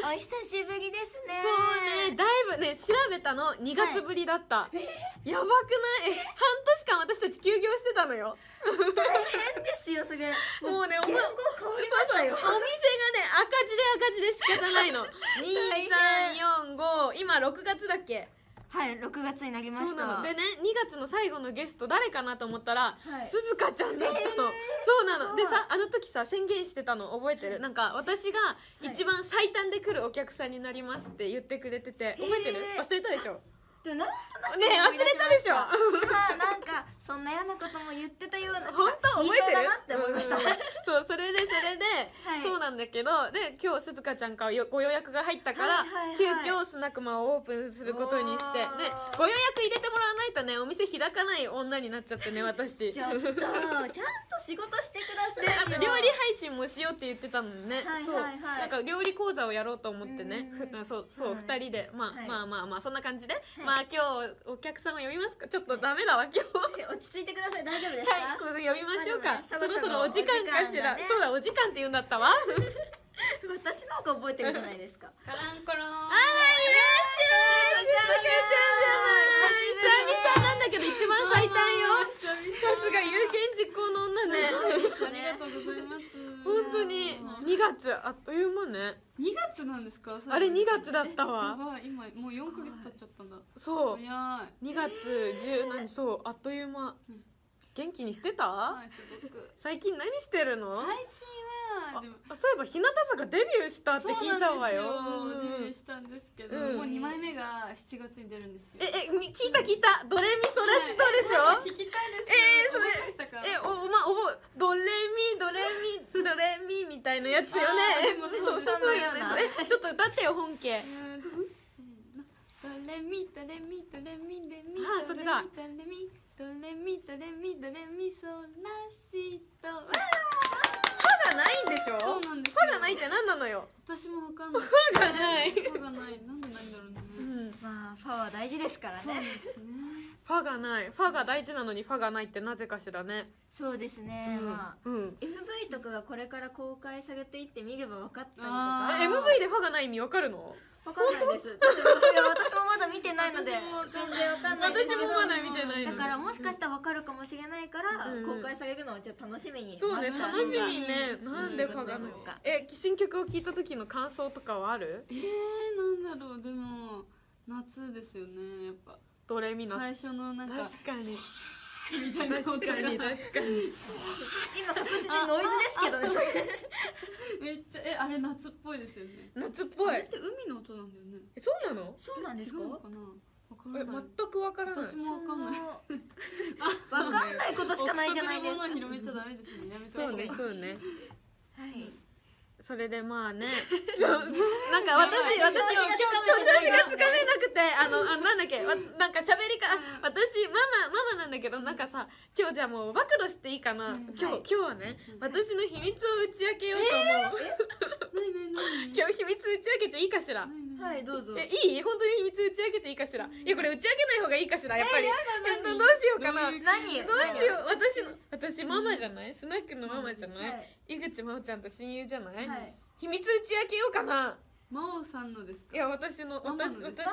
お久しぶりですね。 そうね、だいぶね、調べたの2月ぶりだった、やばくない？半年間私たち休業してたのよ。 大変ですよそれ。 もうね、 言語変わりましたよ。 お店がね、赤字で仕方ないの。2345、今6月だっけ？ はい、6月になりました。 そうなのでね、2月の最後のゲスト誰かなと思ったら、 はいすずかちゃんだったの、そうなのでさ、あの時さ宣言してたの覚えてる？なんか私が一番最短で来るお客さんになりますって言ってくれてて、覚えてる？忘れたでしょ？ でもなんとなくねえ、忘れたでしょ？ なんかそんな嫌なことも言ってたような。 本当覚えてる？ 言いそうだなって思いました。 そう、それで、 はいそうなんだけど、で今日すずかちゃんからご予約が入ったから、急遽スナックマンをオープンすることにして、でご予約入れてもらわないとね、お店開かない女になっちゃってね、私。 ちょっとちゃんと仕事してくださいよ。 で、料理配信もしようって言ってたのね、そう、 はいはいはい、 なんか料理講座をやろうと思ってね、そう2人で、まあそんな感じで、まあ今日お客さんを呼びますか？ちょっとダメだわ今日。 落ち着いてください。大丈夫ですか？ はい、これ呼びましょうか。そろそろおお時時間間かしら。 だねそうだ、お時間って言うんだったわ。 私の方が覚えてるじゃないですか。 カランコロン。 あら、いらっしゃい、すずかちゃんじゃない。久々なんだけど一番最短よ。さすが有言実行の女ね。 ありがとうございます。 本当に2月あっという間ね。 2月なんですか？ あれ2月だったやわ。 ばい、今もう4ヶ月経っちゃったんだ。 そう。 早い。 2月10何そうあっという間。元気にしてた？ はい、すごく。 最近何してるの？ 最近はでもそういえば日向坂デビューしたって聞いたわよ。 デビューしたんですけど、もう2枚目が7月に出るんですよ。 聞いたドレミソラシドでしょ？ 聞きたいです。 それドレミみたいなやつよね。そうよね。ちょっと歌ってよ本家。 ドレミドレミドレミレミそれだ。 ドレミドレミドレミドレミソラシド。 歯がないんでしょ？ そうなんですよ。 歯がないって何なのよ？ 私もわかんない。 歯がない。 歯がない。なんでないんだろうね。 まあファは大事ですからね。 そうですね。 歯がない。歯が大事なのに歯がないってなぜかしらね。 そうですね。まあ MV とかがこれから公開されていって見れば分かったりとか。 MV で歯がない意味わかるの？ わかんないです。だって私もまだ見てないので全然わかんないですけど。 私もまだ見てないの。 だからもしかしたらわかるかもしれないから公開されるのをじゃあ楽しみに。 そうね、楽しみね。なんで歯がない？新曲を聞いた時の感想とかはある？ なんだろう、でも夏ですよね、やっぱ。 ドレミの最初のなんか確かにみたいな音が確かに今確実にノイズですけどね。 めっちゃあれ夏っぽいですよね。 夏っぽい。 あれって海の音なんだよね。 そうなの？ そうなんですか？ 違うのかな。 全くわからない。 私もわかんない。 わかんないことしかないじゃないですか。 憶測のものを広めちゃダメですね。やめてほしい。 そうね。 はい。 それでまあね、なんか私調子がつかめなくて、なんだっけ、なんか喋りか、私ママなんだけど、なんかさ、今日じゃあもう暴露していいかな。今日はね、私の秘密を打ち明けようと思う。今日秘密打ち明けていいかしら？ はい、どうぞ。 いい？本当に秘密打ち明けていいかしら？いや、これ打ち明けない方がいいかしら？やっぱり。どうしようかな。どうしよう。私ママじゃない？スナックのママじゃない？井口真央ちゃんと親友じゃない？秘密打ち明けようかな。 真央さんのですか？ いや、私と真央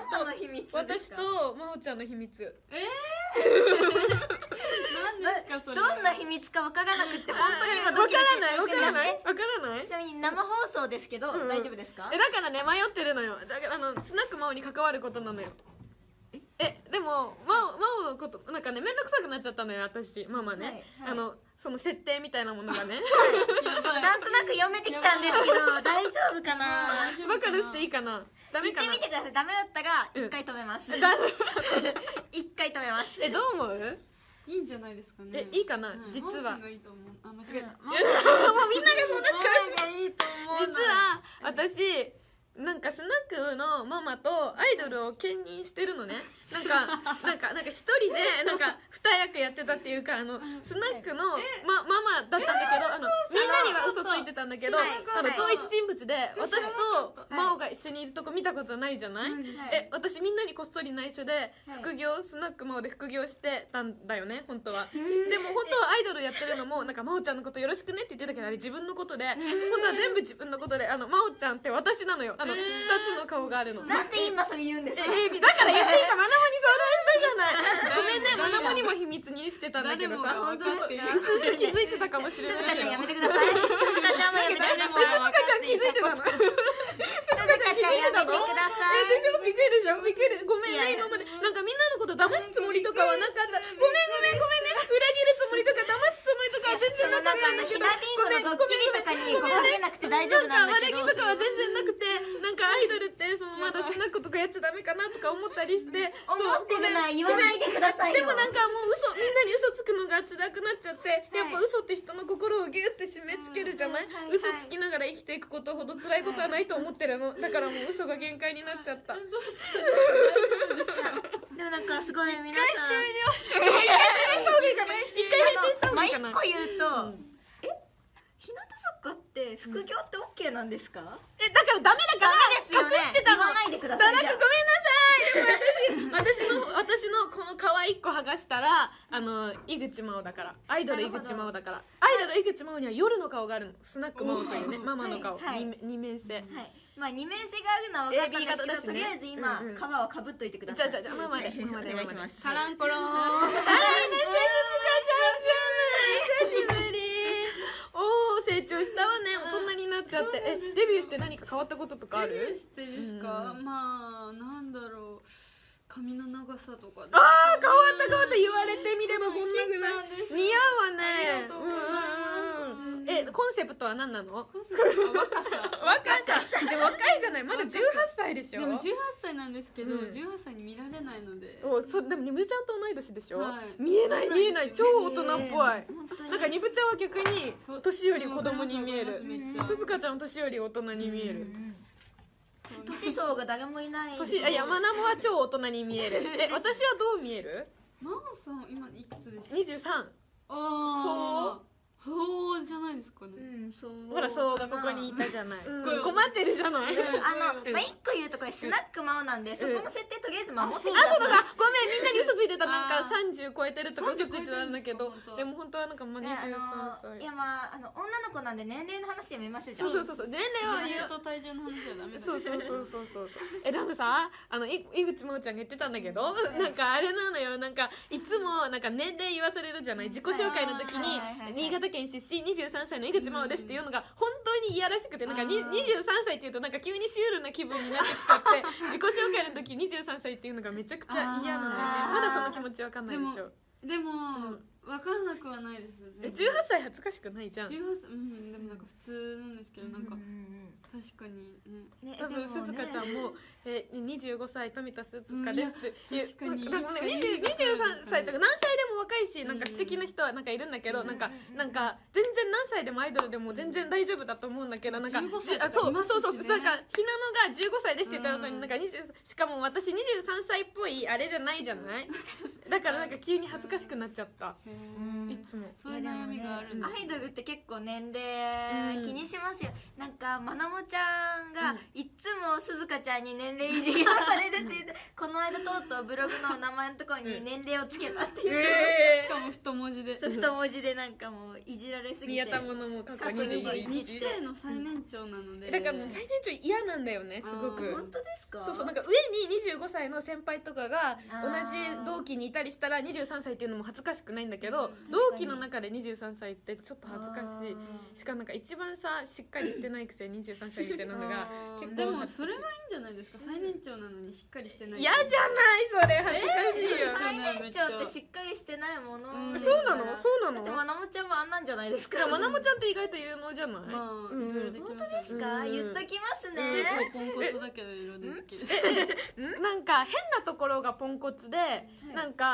ちゃんの秘密。 何ですかそれ？ どんな秘密かわからなくて本当に今わからない？ ちなみに生放送ですけど大丈夫ですか？ だからね、迷ってるのよ。だからスナック真央に関わることなのよ。でも真央のことなんかね、めんどくさくなっちゃったのよ、私ママね。その設定みたいなものがね。 なんとなく読めてきたんですけど大丈夫かな？ バカルしていいかな？ダメかな？ 言ってみてください。ダメだったら一回止めます。一回止めます。 どう思う？ いいんじゃないですかね。 いいかな？実は。 間違えた。もうみんながそうなっちゃう。実は私なんかスナックルのママとアイドルを兼任してるのね。なんか一人でなんか二役やってたっていうか、スナックのママだったんだけど、みんなには嘘ついてたんだけど、同一人物で私と真央が一緒にいるとこ見たことないじゃない。私みんなにこっそり内緒で副業、スナック真央で副業してたんだよね本当は。でも本当はアイドルやってるのもなんか真央ちゃんのことよろしくねって言ってたけど、あれ自分のことで、本当は全部自分のことで、真央ちゃんって私なのよ。2つの顔があるの。 なんで今それ言うんですか。 だから言っていいか、マナモに相談したじゃない。ごめんね、マナモにも秘密にしてたんだけどさ、 本当ですか。 うすうす気づいてたかもしれない。 すずかちゃんやめてください。すずかちゃんもやめてください。 すずかちゃん気づいてたの。 すずかちゃんやめてください。 でしょ、びっくりでしょ、びっくり。ごめんね、今までなんかみんなのこと騙すつもりとかはなかった。ごめんね、裏切るつもりとか騙すつもりとかは全然なかったんだけど、 ひなビンゴのドッキリとかにかけなくて大丈夫なんだけど、 悪気とかは全然なくて、なんかアイドルってまだスナックとかやっちゃダメかなとか思ったりして、 思ってるなら言わないでくださいよ。 でもなんかもうみんなに嘘つくのが辛くなっちゃって、やっぱ嘘って人の心をギュッて締め付けるじゃない。嘘つきながら生きていくことほど辛いことはないと思ってるの。だからもう嘘が限界になっちゃった。 でもなんかすごい皆さん一回閉店した方がいいかな。 一個言うと、日向坂って副業って OK なんですか。 だからダメだからですよね。 隠してたの。 言わないでください。 なんかごめんなさい。私のこの皮一個剥がしたら井口真央だから、アイドル井口真央だから。アイドル井口真央には夜の顔があるの。スナック真央というね、ママの顔、二面性。 まあ二面性があるのは分かったんですけど、とりあえず今皮はかぶっといてください。 じゃあママでお願いします。 カランコロン。 久しぶり。おお、成長したわね。大人になっちゃって。デビューして何か変わったこととかある？ デビューしてですか。まあなんだろう、髪の長さとかで。 ああ、変わった言われてみればこんなぐらい似合うわね。コンセプトは何なの？若さ。でも若いじゃない。まだ18歳でしょ。 でも18歳なんですけど、18歳に見られないので。 でもニブちゃんと同い年でしょ。 はい、 見えない超大人っぽい。なんかニブちゃんは逆に年より子供に見える。すずかちゃん年より大人に見える。 年相が誰もいない。 山ナモは超大人に見える。私はどう見える？ 真央さん今いくつでした？ 23。 そうじゃないですかね。 ほらそうがここにいたじゃない。困ってるじゃない。 一個言うとこれスナック真央なんで、そこの設定とりあえず守ってください。 そうだ、ごめん、みんなに嘘ついてた。なんか30超えてるとか嘘ついてたんだけど、でも本当はなんか23歳。 いやまあ女の子なんで年齢の話やめましょう。 そう年齢は年齢と体重の話はダメだ。 そうラムさ、井口真央ちゃんが言ってたんだけど、なんかあれなのよ。なんかいつもなんか年齢言わされるじゃない。自己紹介の時に新潟県出身23歳の井口真央ですっていうのが本当に嫌らしくて、なんか23歳っていうとなんか急にシュールな気分になってきちゃって自己紹介の時23歳っていうのがめちゃくちゃ嫌なんだよね。まだその気持ちわかんないでしょ。 でも分からなくはないです。 18歳恥ずかしくないじゃん。 18歳、でもなんか普通なんですけど、なんか確かにね。 多分すずかちゃんも25歳富田すずかですっていう。 確かに 23歳とか何歳でも若いし、なんか素敵な人はなんかいるんだけど、なんか全然何歳でもアイドルでも全然大丈夫だと思うんだけど、なんかそうなんかひなのが15歳ですって言った後になんかしかも私23歳っぽいあれじゃないじゃない。だからなんか急に恥ずかしくなっちゃった。いつもそういう悩みがあるんだ。 アイドルって結構年齢気にしますよ。なんかまなもちゃんがいつもすずかちゃんに年齢いじりをされるって言って、この間とうとうブログの名前のところに年齢をつけたっていう。 しかも太文字で。 太文字でなんかもういじられすぎて。 宮田物も過去21 日生の最年長なので。 だからもう最年長嫌なんだよね、すごく。 本当ですか？ そうなんか上に25歳の先輩とかが同じ同期にいたりしたら23歳っていうのも恥ずかしくないんだけど、同期の中で23歳ってちょっと恥ずかしい。しかもなんか一番さしっかりしてないくせに23歳みたいなのが結構。 でもそれがいいんじゃないですか。最年長なのにしっかりしてない。 嫌じゃないそれ、恥ずかしいよ。 最年長ってしっかりしてないもの。 そうなの？そうなの？ でもまなもちゃんもあんなんじゃないですか。 まなもちゃんって意外と有能じゃない？ 本当ですか？言っときますね。 ポンコツだけど色でできる。 なんか変なところがポンコツで、なんか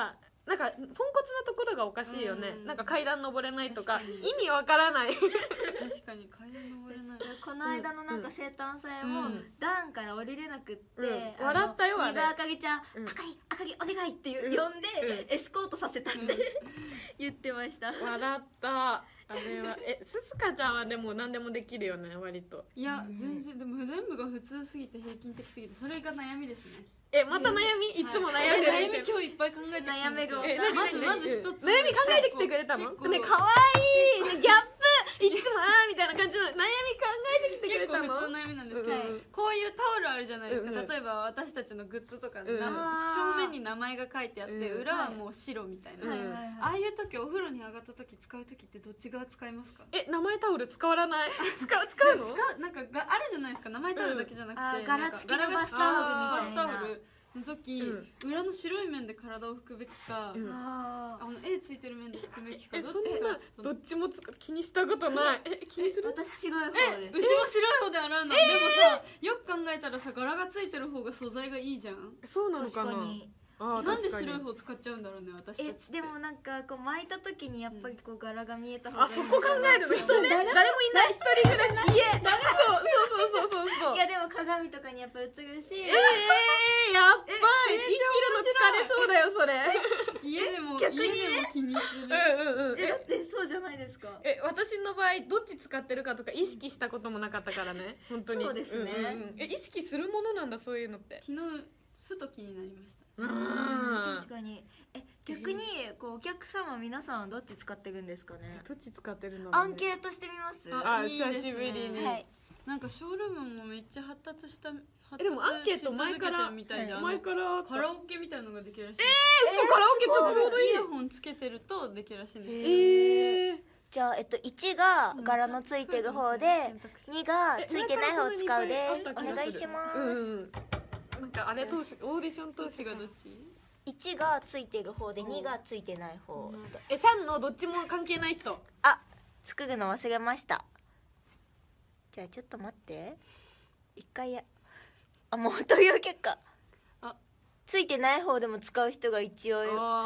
なんかポンコツなところがおかしいよね、 うんなんか階段登れないとか確かに意味わからない確かに階段登れない。 この間のなんか生誕祭も段から降りれなくって、 うん笑ったよあれ三輪あかぎちゃん、 うんあかぎお願いって呼んで、エスコートさせたって言ってました。 笑ったあれはすずかちゃんはでも何でもできるよね割と。 いや全然でも全部が普通すぎて平均的すぎてそれが悩みですね。 また悩みいつも悩んでる悩み今日いっぱい考えてきたんですよ。 悩何まず一つ悩み考えてきてくれたの結構ねかわいいねギャップいつもみたいな感じの悩み考えてきてくれたの。 結構普通の悩みなんですけど、 うんこういうタオルあるじゃないですか、 うんうん例えば私たちのグッズとか、 ん正面に名前が書いてあって、 うん裏はもう白みたいな、 はいああいう時お風呂に上がった時使う時ってどっち側使いますか？ 名前タオル使わない使うのなんかがあるじゃないですか、名前タオルだけじゃなくて、 うん柄付きのなんかバスタオルみたいなバスタオルの時、裏の白い面で体を拭くべきか、 うん絵ついてる面で拭くべきか、 そどっちんなかちょっとどっちも気にしたことない気にする私白い方うです。 ちも白い方で洗うの、でもさよく考えたらさ柄がついてる方が素材がいいじゃん。 そうなの確かなかに。 なんで確かに白い方使っちゃうんだろうね私たちって。 でもなんかこう巻いた時にやっぱりこう柄が見えた方がいいそこ考えるの人ね誰もいない一人暮らし家そういやでも鏡とかにやっぱ映るし、 やっばい生きるの疲れそうだよそれ家でも逆に気にする。 だってそうじゃないですか。 私の場合どっち使ってるかとか意識したこともなかったからね本当にそうですね意識するものなんだそういうのって。 昨日ふと気になりました。 確かに。逆にこうお客様皆さんはどっち使ってるんですかね。 どっち使ってるのアンケートしてみます。 いいですね久しぶりにはい。 なんかショールームもめっちゃ発達したでもアンケート前からみたいで、 前からカラオケみたいなのができるらしい。 嘘カラオケちょうどいいイヤホンつけてるとできるらしいんですよ。 じゃあ1が柄のついてる方で、2がついてない方を使うです。お願いします。 なんかあれ当初オーディション当時がどっち 1がついてる方で2がついてない方。 3のどっちも関係ない人。 作るの忘れました。じゃあちょっと待って一回もうという結果ついてない方でも使う人が一応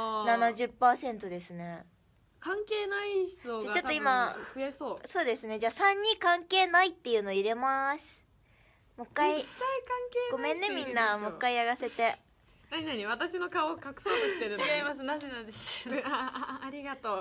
70% ですね。 関係ない人がちょっと今増えそう。 そうですね。じゃあ3に関係ないっていうの入れます。もう一回ごめんねみんな、もう一回やらせて。 何私の顔を隠そうとしてるの？ 違います。なぜなんでしょう。 ありがとう。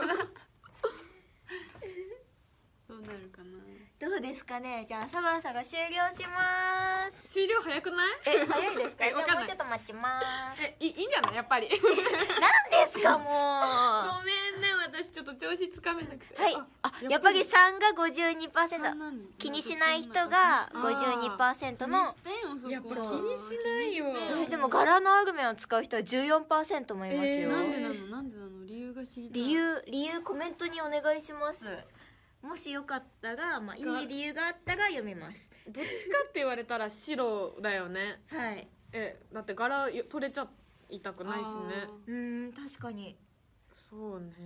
どうなるかな。 どうですかね。じゃあそろそろ終了します。 終了早くない？ 早いですか？じゃわかんないあもうちょっと待ちます。 いいんじゃないやっぱり。 何ですかもう。 ごめんね私ちょっと調子つかめなくて。 はい。やっぱり3が 52%、気にしない人が 52% の。 やっぱ気にしないよ。 でも柄のある面を使う人は 14% もいますよ。 なんでなの理由が知りたい。 理由コメントにお願いします。もしよかったら、いい理由があったら読みます。 どっちかって言われたら白だよね。 はい。 だって柄取れちゃいたくないしね。 確かに。 そうね。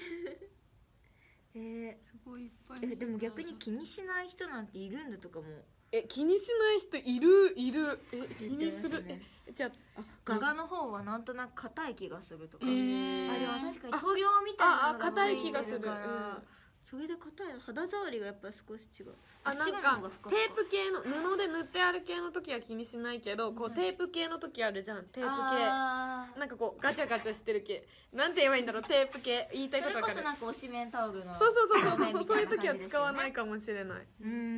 すごいいっぱい。 でも逆に気にしない人なんているんだとかも。 気にしない人いる気にする。じゃあ柄の方はなんとなく硬い気がするとか。でも確かに塗料みたいなのが硬い気がするから。 それで硬いの肌触りがやっぱり少し違う。 なんかテープ系の布で塗ってある系の時は気にしないけど、こうテープ系の時あるじゃん。テープ系なんかこうガチャガチャしてる系なんて言えばいいんだろう。テープ系言いたいことわかる。 それこそなんか推しメンタオルのそういう時は使わないかもしれない。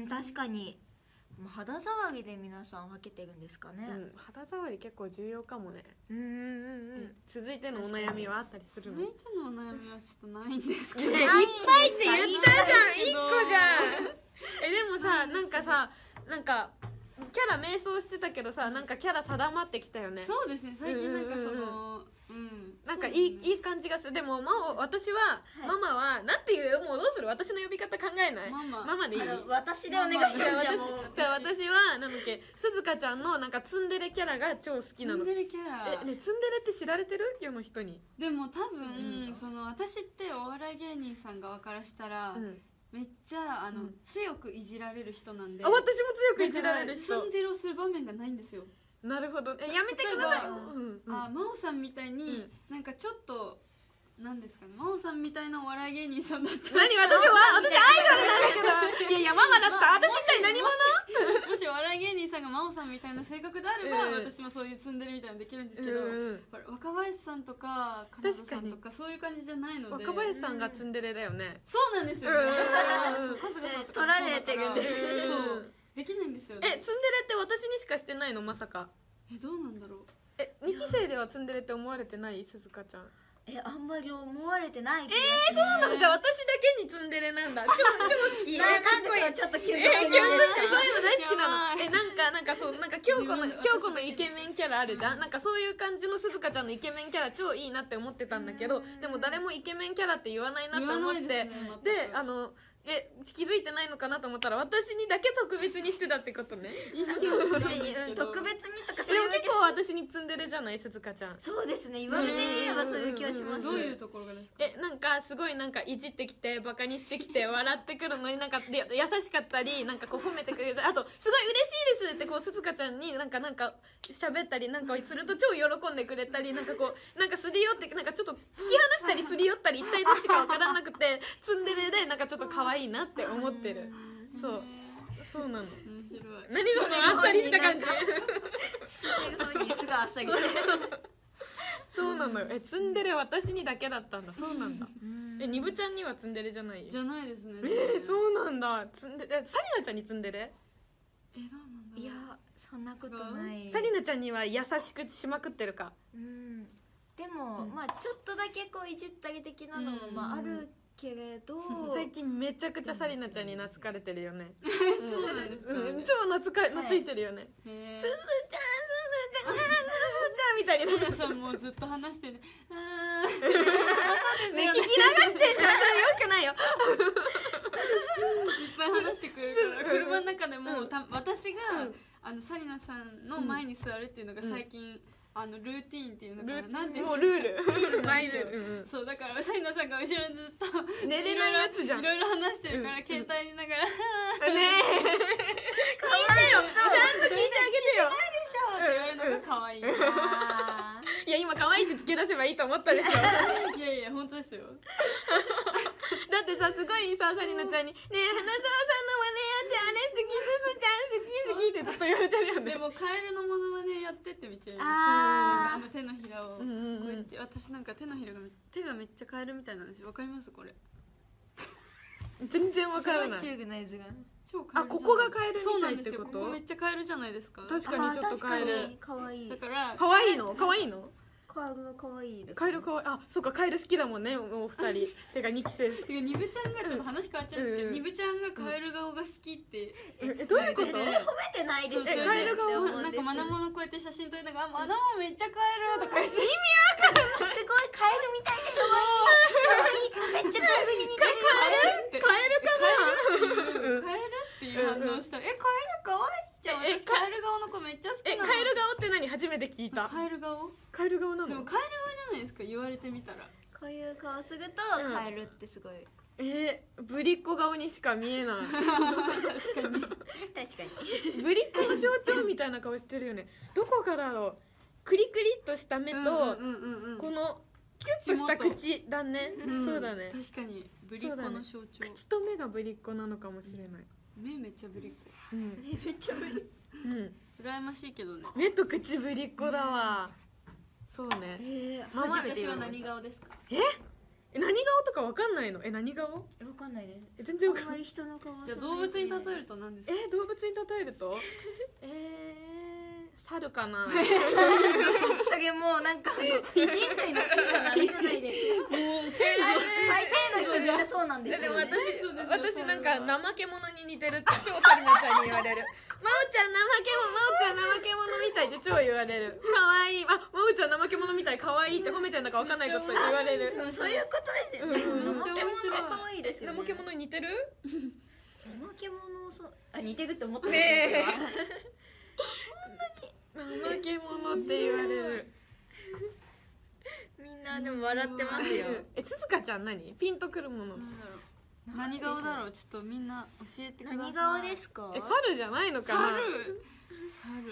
確かに肌触りで皆さん分けてるんですかね。 肌触り結構重要かもね。続いてのお悩みはあったりするの？ 続いてのお悩みはちょっとないんですけど。 いっぱいって言ったじゃん。1個じゃん。でもさなんかキャラ迷走してたけどさ、なんかキャラ定まってきたよね。 そうですね。最近なんかなんかいい感じがする。でも私はママはなんていうもうどうする？私の呼び方考えない？ママでいい？ 私でお願いします。 じゃあ私はなんだっけ、すずかちゃんのなんかツンデレキャラが超好きなの。 ツンデレキャラ。 ツンデレって知られてる？世の人に。 でも多分私ってお笑い芸人さん側からしたらめっちゃ強くいじられる人なんで。 私も強くいじられる人。 ツンデレをする場面がないんですよ。 なるほど。やめてください。 例えば真央さんみたいになんかちょっとなんですかね、真央さんみたいなお笑い芸人さんだったら何、私アイドルなんだけど。いやいや、ママだった。私一体何者？ もしお笑い芸人さんが真央さんみたいな性格であれば、私もそういうツンデレみたいなのできるんですけど、これ若林さんとか金田さんとかそういう感じじゃないので。 若林さんがツンデレだよね。 そうなんですよね。 取られてるんです。 そうできないんですよね。 ツンデレって私にしかしてないの、まさか。 どうなんだろう。 2期生ではツンデレって思われてない？鈴鹿ちゃん。 あんまり思われてない気がする。 そうなの？じゃあ私だけにツンデレなんだ。超好き。 なんでしょう、ちょっとキュンとする。 そういうの大好きなの。なんかそう、なんか京子のイケメンキャラあるじゃん。なんかそういう感じの鈴鹿ちゃんのイケメンキャラ超いいなって思ってたんだけど、でも誰もイケメンキャラって言わないなって思って、で気づいてないのかなと思ったら私にだけ特別にしてたってことね。 特別にとかでも結構私にツンデレじゃない、鈴鹿ちゃん。 そうですね、言われてみればそういう気はします。 どういうところがですか？ なんかすごいなんかいじってきてバカにしてきて笑ってくるのになんか優しかったり、なんかこう褒めてくれたり、あとすごい嬉しいですってこう鈴鹿ちゃんになんか喋ったりなんかすると超喜んでくれたり、なんかこうなんかすり寄ってなんかちょっと突き放したりすり寄ったり一体どっちか分からなくてツンデレでなんかちょっと可愛いなって思ってる。そうなの。 面白い。 何そのあっさりした感じ。 すごいあっさりしてそうなのよ。ツンデレ私にだけだったんだ。そうなんだ。ニブちゃんにはツンデレじゃない？ じゃないですね。 そうなんだ。ツンデレ。サリナちゃんにツンデレ？ どうなんだろう。 いや、そんなことない。 サリナちゃんには優しくしまくってるか。 でもまあちょっとだけこういじったり的なのもまああるけれど、 最近めちゃくちゃサリナちゃんに懐かれてるよね。 そうなんですか？ 超懐いてるよね。すずちゃんみたいに。 皆さんもずっと話してね。 聞き流してんじゃん。それよくないよ。 いっぱい話してくれるから車の中でも私がサリナさんの前に座るっていうのが最近ルーティーンっていうのかな、なんていうの、 もうルールマイルール。 そうだからサリナさんが後ろにずっと寝れないやつじゃん。 いろいろ話してるから携帯見ながらねえ聞いてよ、ちゃんと聞いてあげてよ。 って言われるのが可愛い。 いや今可愛いってつけ出せばいいと思ったでしょ。 いやいや本当ですよ。 だってさ、すごいさ、サリナちゃんに「ねえ花澤さんのマネやってあれ好き、すずちゃん好き好き」ってずっと言われてるよね。 でもカエルのモノマネやってってめっちゃ言われて、手のひらをこうやって私なんか手のひらが手がめっちゃカエルみたいなんですよ。わかります？これ全然わからない。 シュールなやつが超カエル。 ここがカエルみたいそうなんですよ。 ってこと？ ここめっちゃカエルじゃないですか。 確かにちょっとカエル。 かわいい。 だから可愛いの？可愛いの？ カエルかわいいです。 カエルかわいい。あ、そうか、カエル好きだもんね、お二人。てか2期生。 ニブちゃんがちょっと話変わっちゃうんですけど、ニブちゃんがカエル顔が好きってどういうこと？ 褒めてないですよね。 カエル顔なんかマナモのこうやって写真撮りながらマナモめっちゃカエルとか言って、 意味わかんない。すごいカエルみたいで可愛い。めっちゃカエルに似てる。 カエルかな？ カエルっていう反応したら、カエル可愛いじゃん。私カエル顔の子めっちゃ好きなの。 カエル顔って何？初めて聞いた。 カエル顔？ カエル顔なの？ でもカエル顔じゃないですか、言われてみたら。 こういう顔するとカエルってすごい。 ぶりっ子顔にしか見えない。 確かにぶりっ子の象徴みたいな顔してるよね。どこかだろう。クリクリっとした目とこのキュッとした口だね。そうだね。 確かにぶりっ子の象徴。 口と目がぶりっ子なのかもしれない。 目めっちゃぶりっ子。 めっちゃぶり。 羨ましいけどね。 目と口ぶりっ子だわ。そうね。 私は何顔ですか？ 何顔とかわかんないの？何顔？わかんないです。 全然わかんない。 あんまり人の顔。 じゃあ動物に例えると何ですか？ 動物に例えると猿かな。 それもうなんか人類の進化なんじゃないですか。もう大抵の人みんなそうなんですよ。 でも私なんか怠け者に似てるって超サリナちゃんに言われる。真央ちゃん怠け者みたいって超言われる。可愛い。真央ちゃん怠け者みたい、可愛いって褒めてんだかわかんないこと言われる。 そういうことですよね。怠け者可愛いですよね。 怠け者に似てる？ 怠け者似てるって思ってる。 怠け者って言われる。 みんなでも笑ってますよ。 鈴鹿ちゃん何？ピンとくるもの。 何顔だろう。ちょっとみんな教えてください。 何顔ですか？ 猿じゃないのかな？ 猿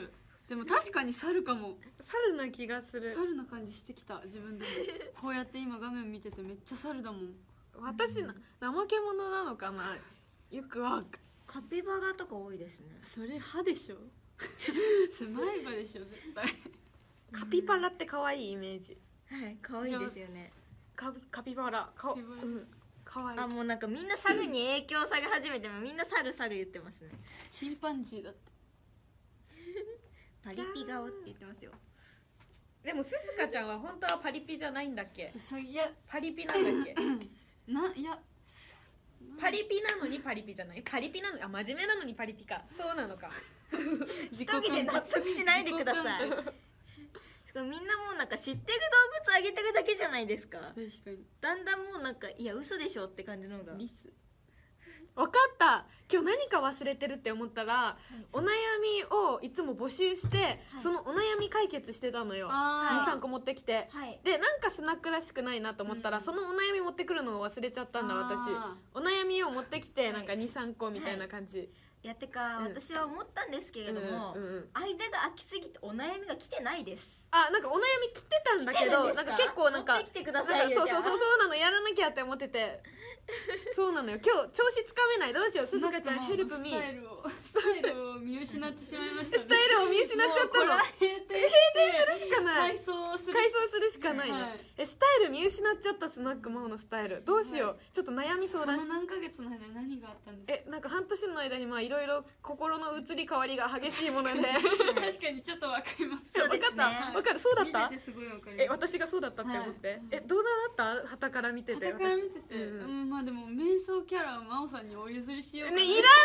でも確かに猿かも。 猿な気がする。 猿な感じしてきた自分でも。こうやって今画面見ててめっちゃ猿だもん。 私怠け者なのかな、よくわかカピバラとか多いですね。 それ歯でしょ。それ前歯でしょ絶対。 カピバラって可愛いイメージ。 はい可愛いですよね。 カピバラか、可愛い。 あもうなんかみんな猿に影響され始めてもみんな猿言ってますね。 チンパンジーだって。 パリピ顔って言ってますよ。 でもすずかちゃんは本当はパリピじゃないんだっけ？ いやパリピなんだっけ？ いやパリピなのにパリピじゃない？パリピなのに真面目なのにパリピか。そうなのか。 一人で納得しないでください。みんなもうなんか知ってる動物あげてるだけじゃないですか。 確かに。 だんだんもうなんかいや嘘でしょって感じのが。 リス。 分かった。今日何か忘れてるって思ったら、お悩みをいつも募集して、そのお悩み解決してたのよ。23個持ってきて、でなんかスナックらしくないなと思ったら、そのお悩み持ってくるのを忘れちゃったんだ私。お悩みを持ってきてなんか23個みたいな感じ。 いやてか、私は思ったんですけれども、間が空きすぎてお悩みが来てないです。 あ、なんかお悩み来てたんだけど、なんか結構なんか持ってきてくださいよ。 そうなの、やらなきゃって思ってて。そうなのよ。今日調子つかめない。どうしよう。すずかちゃんヘルプミー。 スタイルを見失ってしまいましたね。 スタイルを見失っちゃったの。閉店するしかない。改装するしかないの。スタイル見失っちゃった。スナックマオのスタイルどうしよう。ちょっと悩み相談して。 何ヶ月の間に何があったんですか？ なんか半年の間にまあいろいろ心の移り変わりが激しいもので。 確かにちょっとわかります。 わかった。わかる。そうだった。私がそうだったって思って。どうだった？旗から見てて。 旗から見てて。まあでも瞑想キャラを真央さんにお譲りしようかな。 ね、いらないよ。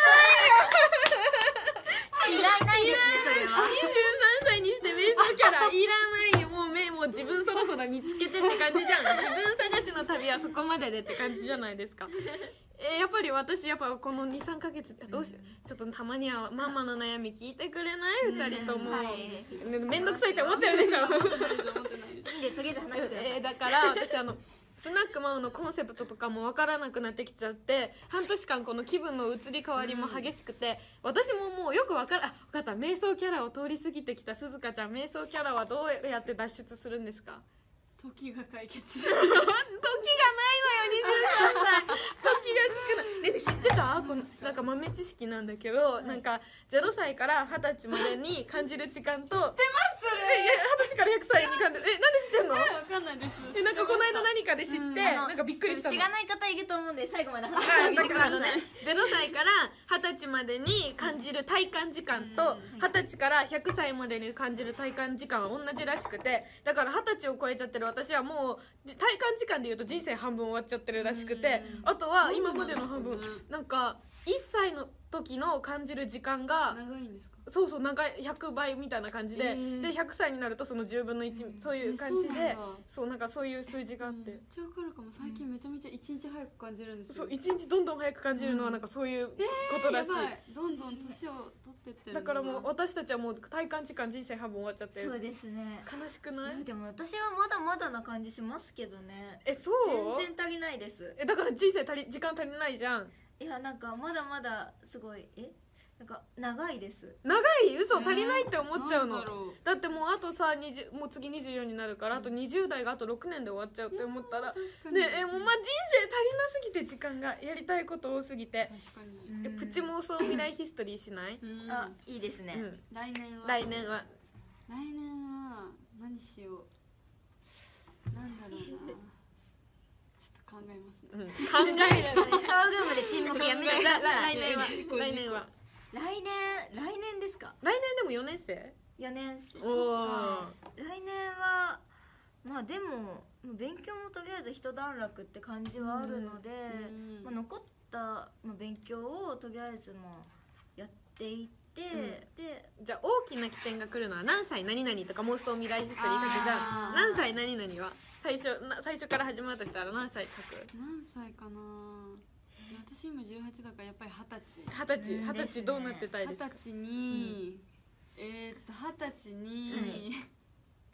違いないですねそれは。 23歳にして瞑想キャラいらないよ。もう自分そろそろ見つけてって感じじゃん。自分探しの旅はそこまででって感じじゃないですか。やっぱり私この 2,3 ヶ月どうしよう。ちょっとたまにはママの悩み聞いてくれない？2人ともめんどくさいって思ってるでしょ。 いいんでとりあえず話してください。 だから私スナックマオのコンセプトとかも分からなくなってきちゃって、半年間この気分の移り変わりも激しくて、私ももうよく分かった。瞑想キャラを通り過ぎてきたすずかちゃん、瞑想キャラはどうやって脱出するんですか？ 時が解決。 時がないのよ、23歳。時が少ない。ね、知ってた？なんか豆知識なんだけど、なんか0歳から20歳までに感じる時間と、知ってます？20歳から100歳に感じる。なんで知ってんの？ わかんないです。 なんかこの間何かで知って、なんかびっくりしたの。 知らない方いると思うんで最後まで話してあげてください。 0歳から20歳までに感じる体感時間と、20歳から100歳までに感じる体感時間は同じらしくて、だから20歳を超えちゃってる私はもう体感時間でいうと人生半分終わっちゃってるらしくて、あとは今までの半分なんか1歳の時の感じる時間が長いんですか？ そう長い100倍みたいな感じで、で100歳になるとその10分の1、そういう感じで、なんかそういう数字があって、 めっちゃわかるかも。最近めちゃめちゃ1日早く感じるんですよ。 そう1日どんどん早く感じるのはなんかそういうことだし、 どんどん年を取ってってる。 だからもう私たちはもう体感時間人生半分終わっちゃってる。 そうですね。 悲しくない？ でも私はまだまだな感じしますけどね。 そう？ 全然足りないです。 だから人生時間足りないじゃん。 いやなんかまだまだすごいなんか長いです。 長い？嘘、足りないって思っちゃうの。だってもうあとさもう次24になるから、あと20代があと6年で終わっちゃうって思ったら、ねもう人生足りなすぎて時間がやりたいこと多すぎて。 確かに。 プチ妄想未来ヒストリーしない？ あ、いいですね。 来年は何しよう。なんだろうな。ちょっと考えますね。 考える。 ショールームで沈黙やめてください。 来年は来年ですか？ 来年でも4年生 ？4年生。来年はまあでも勉強もとりあえず一段落って感じはあるので、残った勉強をとりあえずやっていって、でじゃあ大きな起点が来るのは何歳何々とか妄想未来ヒストリー書くじゃん。何歳何々は最初から始まるとしたら何歳書く？ 何歳かな。私今18だからやっぱり 20歳どうなってたいですか？ 20歳に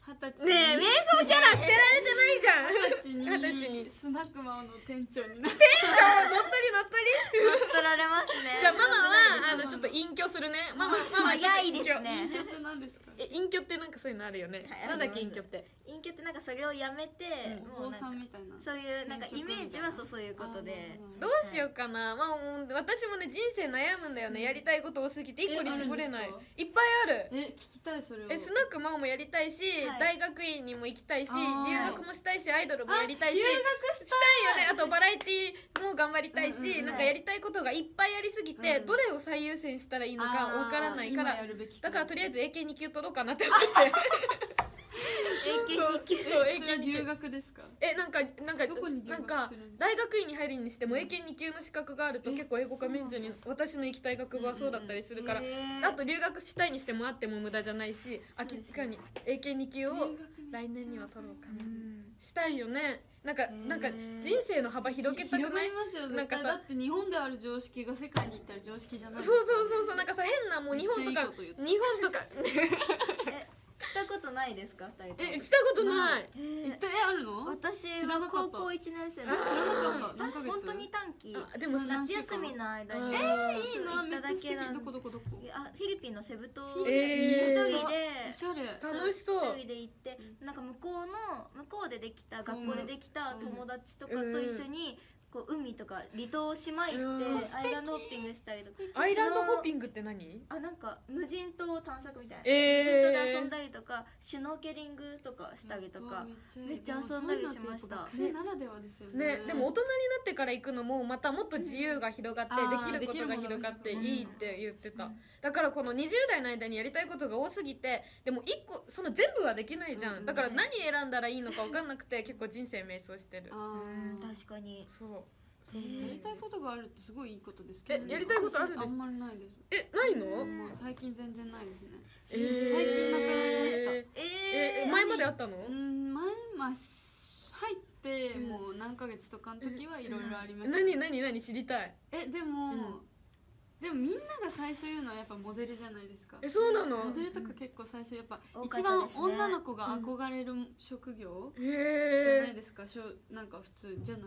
20歳ねえ瞑想キャラ捨てられてないじゃん。 20歳ににスナックマオの店長になってじゃあ乗っ取り乗っ取り。 取られますね。 じゃあママはちょっと隠居するね。ママ早いですね。 隠居って何ですか？ 隠居ってなんかそういうのあるよね。 はいなんだっけ隠居って。 隠居ってなんかそれをやめて、もう坊さなんかんみたいな。 そういうなんかイメージはそういうことで、 どうしようかな。まあもう私もね人生悩むんだよね。やりたいこと多すぎて一個に絞れないあるんですか。 いっぱいある。 聞きたいそれを。 スナックマオもやりたいし、 はい大学院にも行きたいし、 あー留学もしたいし、アイドルもやりたいし、 留学したいよね。あとバラエティも頑張りたいし、 うんうんうんなんかやりたいことがいっぱいありすぎて、 うんどれを最優先したらいいのかわからないから、 今やるべきだからとりあえず英検2級取ろうかなって思って。 英検2級そう英それは検2級留学ですか？ なんどこに留学かするんですか大学院に入るにしても英検2級の資格があると結構英語が免除に、私の行きたい学部はそうだったりするから、あと留学したいにしてもあっても無駄じゃないし、確かに英検2級を来年には取ろうかな、したいよね。なんか人生の幅広げたく広がない？ りますよ。 なんかさだって日本である常識が世界に行ったら常識じゃないですそうか。 そうなんかさ変なもう日本とかめっちゃいいこと言ってしたことないですか2人とも。 したことない。 行ったあるの？ 私知らなかったは高校1年生あの知らなかった。何ヶ月？ 本当に短期あでも夏休みの間にいいいな。めっちゃ行っただ素敵。 けなんで、 どこフィリピンのセブ島フィでリピン一人でおしゃれ。 楽しそう一人で行って、なんか向こうでできた学校でできた友達とかと一緒にこう海とか離島島行ってアイランドホッピングしたりとか。 アイランドホッピングって何？ なんか無人島探索みたいな、 えー無人島で遊んだりとかシュノーケリングとかしたりとか、めっちゃ遊んだりしました。 学生ならではですよね。 ね、でも大人になってから行くのもまたもっと自由が広がって、できることが広がっていいって言ってた。だからこの20代の間にやりたいことが多すぎて、でも一個その全部はできないじゃん。だから何選んだらいいのか分かんなくて結構人生迷走してる。 確かに。 そう。 やりたいことがあるってすごいいいことですけど、 やりたいことあるんです？ あんまりないです。 ないの？ もう最近全然ないですね。 最最近なくなりました。 前まであったの？ 前入ってもう何ヶ月とかの時はいろいろありました。 何知りたい。 でもみんなが最初言うのはやっぱモデルじゃないですか。 そうなの？ モデルとか結構最初やっぱ一番女の子が憧れる職業じゃないですか。なんか普通じゃない？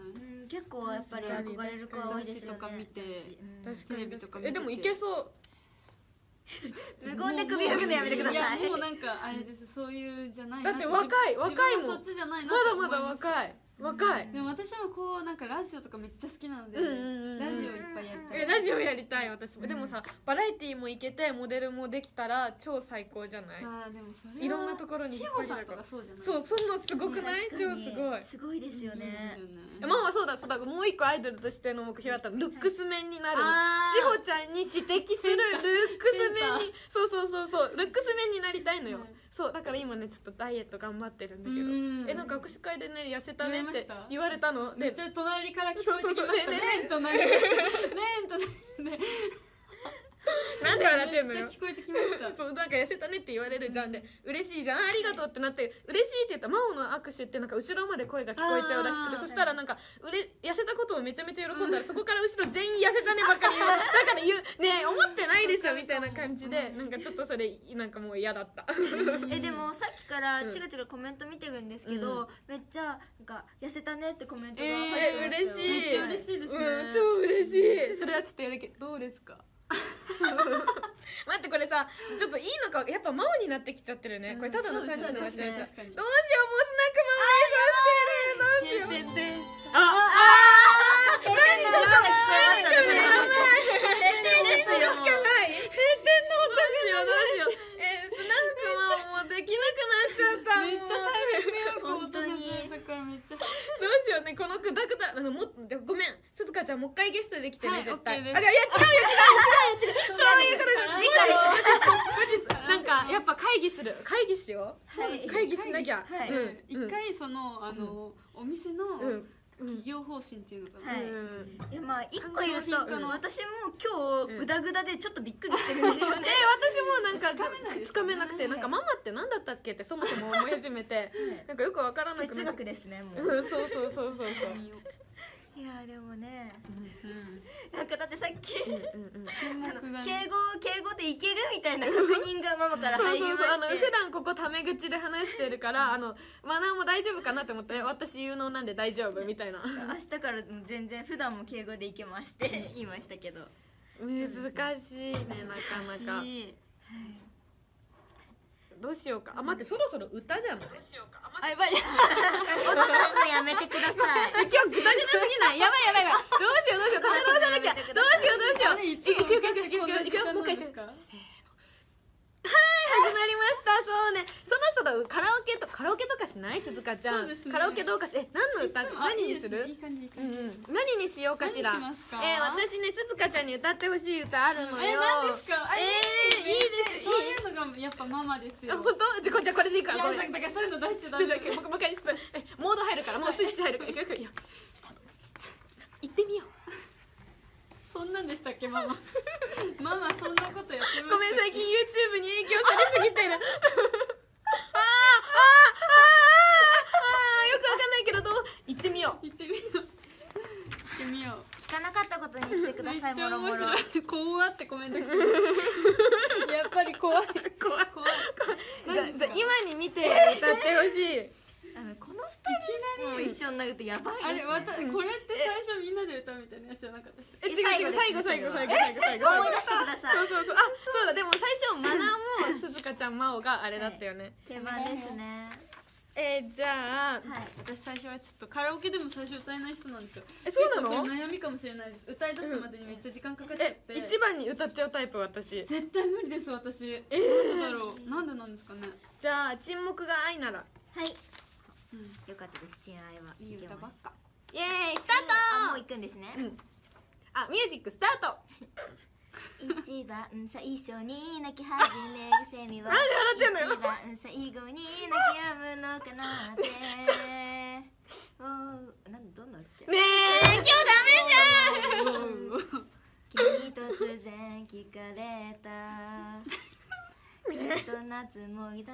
結構やっぱり憧れる子は多いですよね。 雑誌とか見て、 確かにテレビとか見て。 でもいけそう。 無言で首振るのやめてください。 いやもうなんかあれです。そういうじゃないな。 だって若いもん。 自分はそっちじゃないなって思いまだ若い。 でも私もこうなんかラジオとかめっちゃ好きなので、ラジオいっぱいやりたい。 ラジオやりたい私も。でもさバラエティーも行けてモデルもできたら超最高じゃない？ でもそれはいろんなところに志保さんとかそうじゃない？ そうそんなすごくない？超すごい。 すごいですよね。 ママそうだもう一個アイドルとしての目標あったの。ルックス面になるの。志保ちゃんに指摘するルックス面にそうルックス面になりたいのよ。そうだから今ねちょっとダイエット頑張ってるんだけど、なんか握手会でね痩せたねって言われたので、 めっちゃ隣から聞こえてきましたね。隣なんで笑ってんのよ。 めっちゃ聞こえてきました。 そうなんか痩せたねって言われるじゃんで、嬉しいじゃんありがとうってなって、嬉しいって言ったら真央の握手ってなんか後ろまで声が聞こえちゃうらしくて、そしたらなんか痩せたことをめちゃめちゃ喜んだら、そこから後ろ全員痩せたねばっかり言う、だから言うねえ思ってないでしょみたいな感じで、なんかちょっとそれなんかもう嫌だった。 でもさっきからチガチガコメント見てるんですけど、めっちゃなんか痩せたねってコメントが入ってますよ。 嬉しい。 めっちゃ嬉しいですね。 超嬉しい。それはちょっとやるけどどうですか？待ってこれさちょっといいのかやっぱ真央になってきちゃってるね。これただの3人の間違えちゃう。どうしようもうスナックママ迷走してる。どうしよう。 で閉店の音が聞こえましたね。閉店ですよ。 閉店の音どうしよう。スナックママもうできなくなっちゃった。 めっちゃ大変よ本当に。 だからめっちゃどうしようねこのくだくだごめんすずかちゃんもう一回ゲストできてね絶対。いや違うよそういうことです。次回なんかやっぱ会議しよう。会議しなきゃ。 一回そのお店の企業方針っていうのかな。 いやまあ一個言うと私も今日グダグダでちょっとびっくりしてるんですよね。 私もなんかつかめなくて、なんかママって何だったっけってそもそも思い始めて、なんかよくわからなくなって。 哲学ですねもう。 そう。 いいやでもね、 うんなんかだってさっき沈黙がね敬語でいけるみたいな確認がママからそう入りまして普段ここタメ口で話してるからマナーも大丈夫かなって思って私有能なんで大丈夫みたいな明日から全然普段も敬語でいけまして言いましたけど、 難しいねなかなかどうしようか待ってそろそろ歌じゃないあやばい音出すのやめてください。 今日グダグダすぎないやばいやばいやばいどうしようどうしようどうしようどうしようあれいついくよいくよいくよいくよこんな時間もう一回いくなんですか始まりましたそうねそろそろカラオケとかしない鈴鹿ちゃん、 そうですねカラオケどうかし何の歌何にするいい感じいい感じ何にしようかしら何しますか私ね鈴鹿ちゃんに歌ってほしい歌あるのよ何ですかいいですそういうのがやっぱママですよ本当じゃあこれでいいかいやごめんだからそういうの出しちゃダメもう一回モード入るからもうスイッチ入るからいくよいくよ行ってみようそんなんでしたっけママママそんなことやってましたっけごめん最近 YouTube に影響されすぎてるよくわかんないけど行ってみよう行ってみよう行ってみよう聞かなかったことにしてください。もろもろ。 怖ってコメント来てますやっぱり怖い怖い何ですかじゃあ今に見て歌ってほしいこの二人も一緒になるとやばいあれですね。 これって最初みんなで歌うみたいなやつじゃなかったっす違う最後最後最後ですね最後思い出してください。 そうそうだでも最初マナーも鈴鹿ちゃん真央があれだったよね定番ですね。 じゃあはい。 私最初はちょっとカラオケでも最初歌えない人なんですよそうなの結構それ悩みかもしれないです歌い出すまでにめっちゃ時間かかっちゃって一番に歌っちゃうタイプ私絶対無理です私なんでだろうなんでなんですかねじゃあ沈黙が愛ならはい。 うんよかったです。チンアイは。 いい歌ばっかイエーイスタあ、もうー行くんですね。 トミュージックスタート一番最初に泣き始めるセミはなんで笑ってんのよ一番最後に泣き止むのかなってどんなっけねえ今日ダメじゃん君に突然聞かれたきっと夏もいだ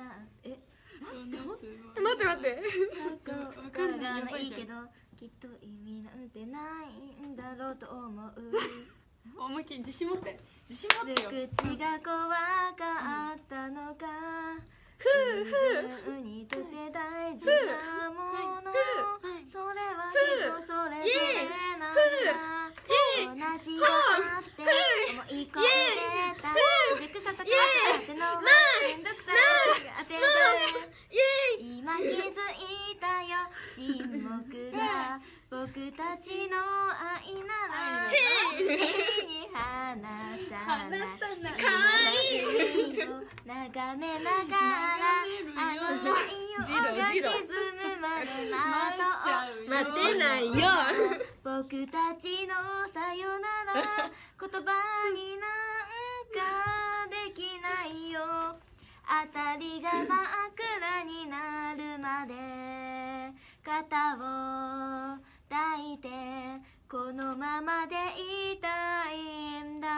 待ってわからないけどきっと意味なんてないんだろうと思う思いっきり自信持って自信持ってよ口が怖かったのか自分にとって大事なものそれは人それぞれなんだ同じだって思い込んでた熟さとかってのはめんどくさい当て今気づいたよ沈黙が僕たちの愛なら手に離さない今を眺めながらあの太陽が沈むまで待とう待てないよ僕たちのさよなら言葉になんかできないよ辺りが真っ暗になるまで肩を抱いてこのままでいたいんだ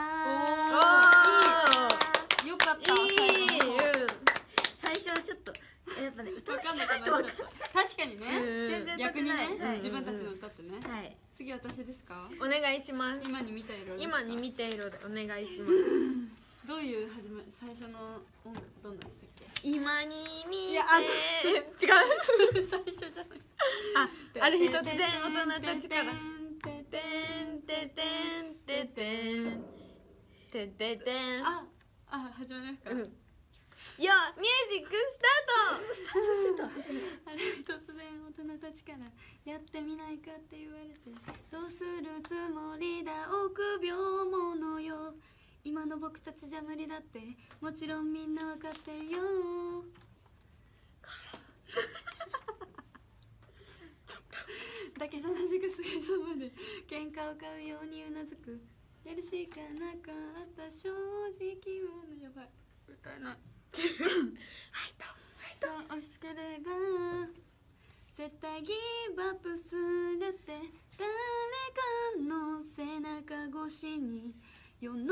よかった最初はちょっとやっぱね歌分かんなくなっちゃった確かにね全然歌って逆にねない自分たちの歌ってねはい次私ですかお願いします今に見た色ですか今に見て色でお願いしますどういう最初の音楽どんなんでしたっけ今に見ていや違う最初じゃないある日突然大人たちからてんてんてんててんててんてててん始まりますかよミュージックスタートあれ突然大人たちからやってみないかって言われてどうするつもりだ臆病者よ今の僕たちじゃ無理だってもちろんみんなわかってるよだけど同じくすぐそばで喧嘩を買うようにうなずくやるしかなかった正直者やばい歌えない押し付ければ絶対ギブアップするって誰かの背中越しに世の中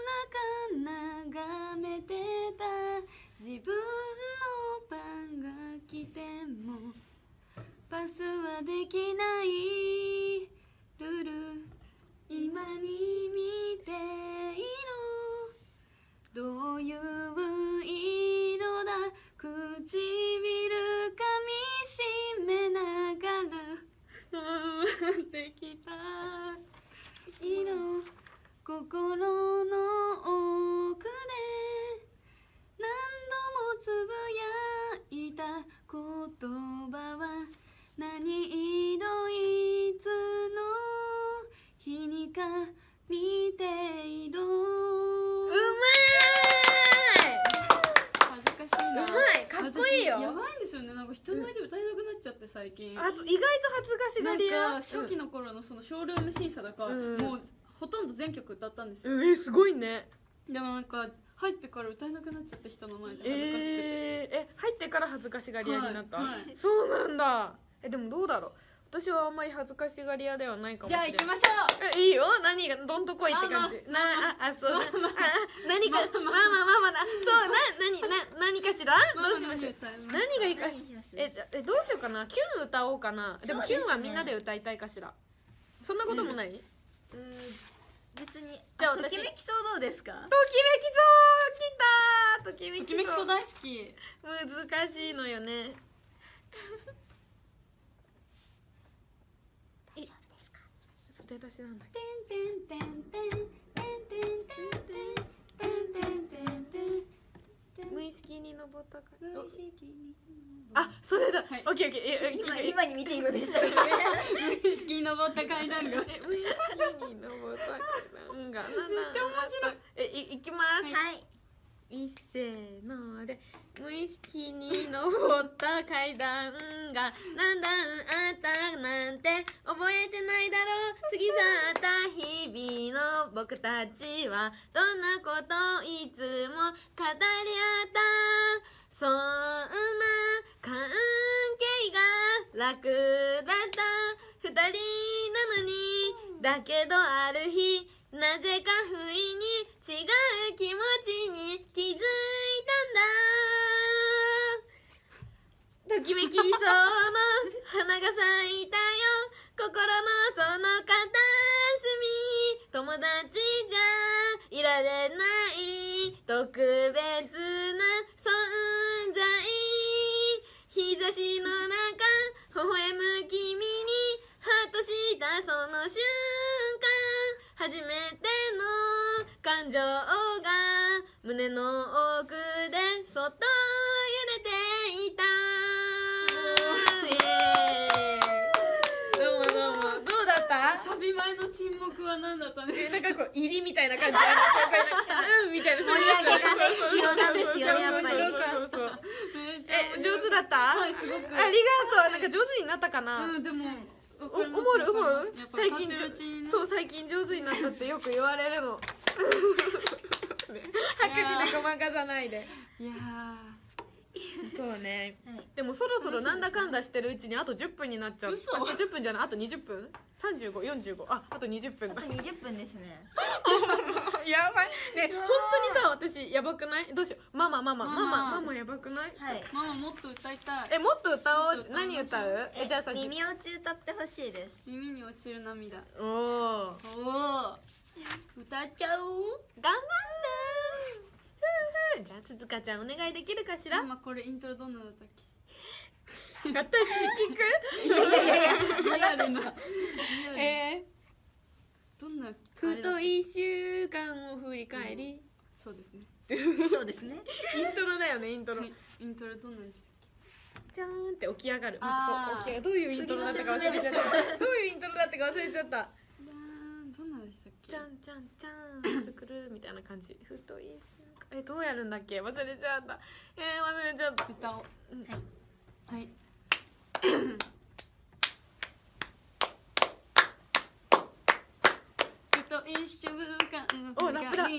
眺めてた自分の番が来てもパスはできないルルル今に見ていろどういう色だ唇噛みしめながらできた色心の奥で何度もつぶやいた言葉は何色いつの日にか見ていろうま恥ずかしいな。 うまいかっこいいよ。 私やばいんですよね。なんか人前で歌えなくなっちゃって最近。 意外と恥ずかしがり屋。 なんか初期の頃のそのショールーム審査だから、もうほとんど全曲歌ったんですよ。 すごいね。 でもなんか入ってから歌えなくなっちゃって人の前で恥ずかしくて。 入ってから恥ずかしがり屋になった、 はいはい、 そうなんだ。でもどうだろう、私はあんまり恥ずかしがり屋ではないかもしれない。 じゃあ行きましょう。 いいよ、何がどんとこいって感じ。そう何かママだ。そう何かしら。どうしましょう。何がいいか。どうしようかな。キュン歌おうかな。でもキュンはみんなで歌いたいかしら。そんなこともない。 別に。 じゃあときめきそうどうですか。 ときめきそう。きた。ときめきそう大好き。 難しいのよね。出だしなんだっけ。無意識に登ったか。あ、それだ。オッケーオッケー。 今に見ているでした。 無意識に登った階段が。 無意識に登った階段が。めっちゃ面白い。いきます。 はい。 いっせーので。無意識に登った階段が何段あったなんて覚えてないだろう。過ぎ去った日々の僕たちはどんなこといつも語り合った。そんな関係が楽だった二人なのに。だけどある日なぜか不意に違う気持ちに気づいたんだ。ときめきそうの花が咲いたよ。心のその片隅。友達じゃいられない特別な存在。日差しの中微笑む君にハッとしたその瞬間。初めての感情が胸の奥でそっと揺れていた。どうもどうも。どうだった？ サビ前の沈黙は何だったんですか？ なんかこう入りみたいな感じ。みたいな。 盛り上げがね必要なんですよねやっぱり。 上手だった？ はい、すごく。 ありがとう。なんか上手になったかな。 でも思う？最近上手になったってよく言われるの。拍手でごまかさないで。 いやそうね。でもそろそろなんだかんだしてるうちにあと10分になっちゃう。 嘘。 あと10分じゃない、あと20分？35、45。あと20分だ。 あと20分ですね。 やばいね。本当にさ、私やばくない？どうしよう。ママやばくない？ はい。 ママもっと歌いたい。 もっと歌おう。何歌う？じゃあさ、 耳落ち歌ってほしいです。 耳に落ちる涙。 おお。 歌っちゃおう。 頑張って。じゃあ鈴香ちゃんお願いできるかしら？ 今これイントロどんなのだったっけ？ 私聞く？ リアルな。どんな？ ふと一週間を振り返り。 そうですね。 そうですね。 イントロだよね、イントロ。 イントロどんなでしたっけ？ じゃーんって起き上がる。まずこうどういうイントロだったか忘れちゃった。どういうイントロだったか忘れちゃった。 どんなでしたっけ？ じゃんじゃんじゃんくるくるみたいな感じ。ふと一週間。どうやるんだっけ？忘れちゃった。忘れちゃった。 歌おう。はい。ふと一週間。 お、ラップだ。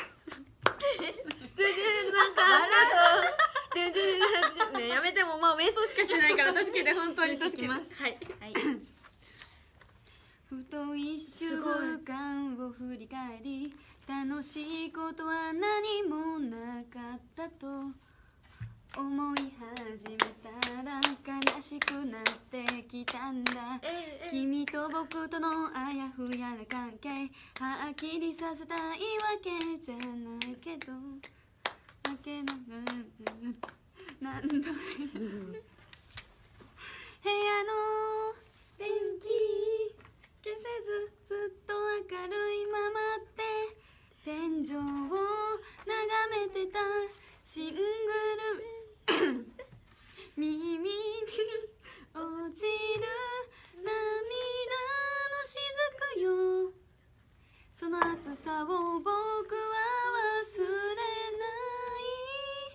ね、やめても、もう瞑想しかしてないから助けて、本当に助けます。はい。 ふと一週間を振り返り、楽しいことは何もなかったと思い始めたら、悲優しくなってきたんだ。君と僕とのあやふやな関係はっきりさせたいわけじゃないけど、だけど何度でも部屋の電気消せずずっと明るいままって天井を眺めてた。シングル耳に落ちる涙の雫よ、その熱さを僕は忘れない。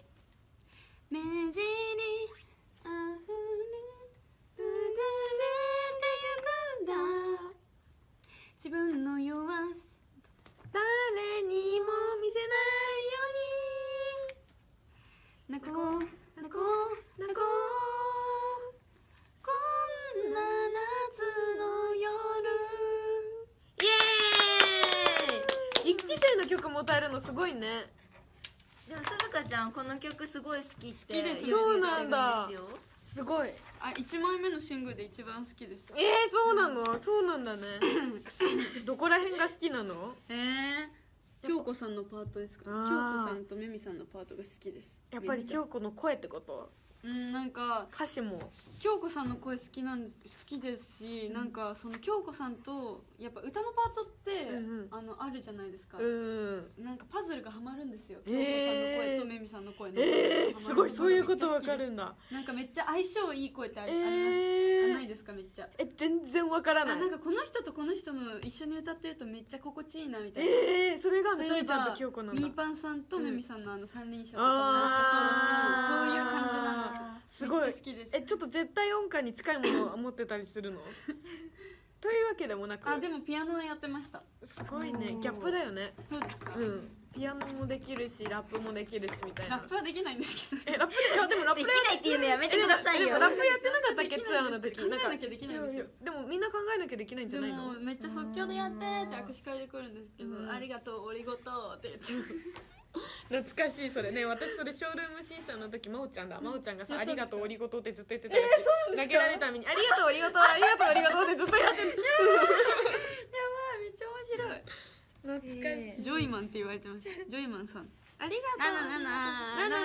目尻あふれ流れてゆくんだ、自分の弱さ誰にも見せないように泣こう泣こう泣こう、こんな夏の夜。 イエーイ。1期生の曲も歌えるのすごいね。 でもすずかちゃんこの曲すごい好きって好きです言ってそうなんだるんですよ。 すごい。 1枚目のシングルで一番好きです。 そうなの。そうなんだね。どこら辺が好きなの？ 京子さんのパートですか。京あー子さんとめみさんのパートが好きです。 やっぱり京子の声ってこと？ なんか歌詞も京子さんの声好きですし、なんかその京子さんとやっぱ歌のパートって、あるじゃないですか。なんかパズルがハマるんですよ。京子さんの声とめみさんの声の。 すごい、そういうことわかるんだ。 なんかめっちゃ相性いい声ってあります。ないですかめっちゃ。 全然わからない。 なんかこの人とこの人の一緒に歌ってるとめっちゃ心地いいなみたいな。 それがめみちゃんと京子なんだ。 みーぱんさんとめみさんの三輪車とかもめっちゃそうだし、そういう感じなんです。 すごい。 めっちゃ好きです。 ちょっと絶対音感に近いものを持ってたりするの？というわけでもなく。 でもピアノはやってました。 すごいね。ギャップだよね。 そうですか。 ピアノもできるしラップもできるしみたいな。 ラップはできないんですけど。 ラップでもラップできないっていうのやめてくださいよ。 でもラップやってなかったっけツアーの時。 考えなきゃできないんですよ。 でもみんな考えなきゃできないんじゃないの？ でもめっちゃ即興でやってって握手会で来るんですけど、ありがとう、ありがとうって言って。 懐かしいそれね。私それショールーム審査の時真央ちゃんがさありがとうおりごとってずっと言ってたら投げられたためにありがとうおりごとありがとうおりごとってずっとやってる。 やばい、めっちゃ面白い。 懐かしい。 ジョイマンって言われてます。ジョイマンさん。 ありがとう。 ななななななな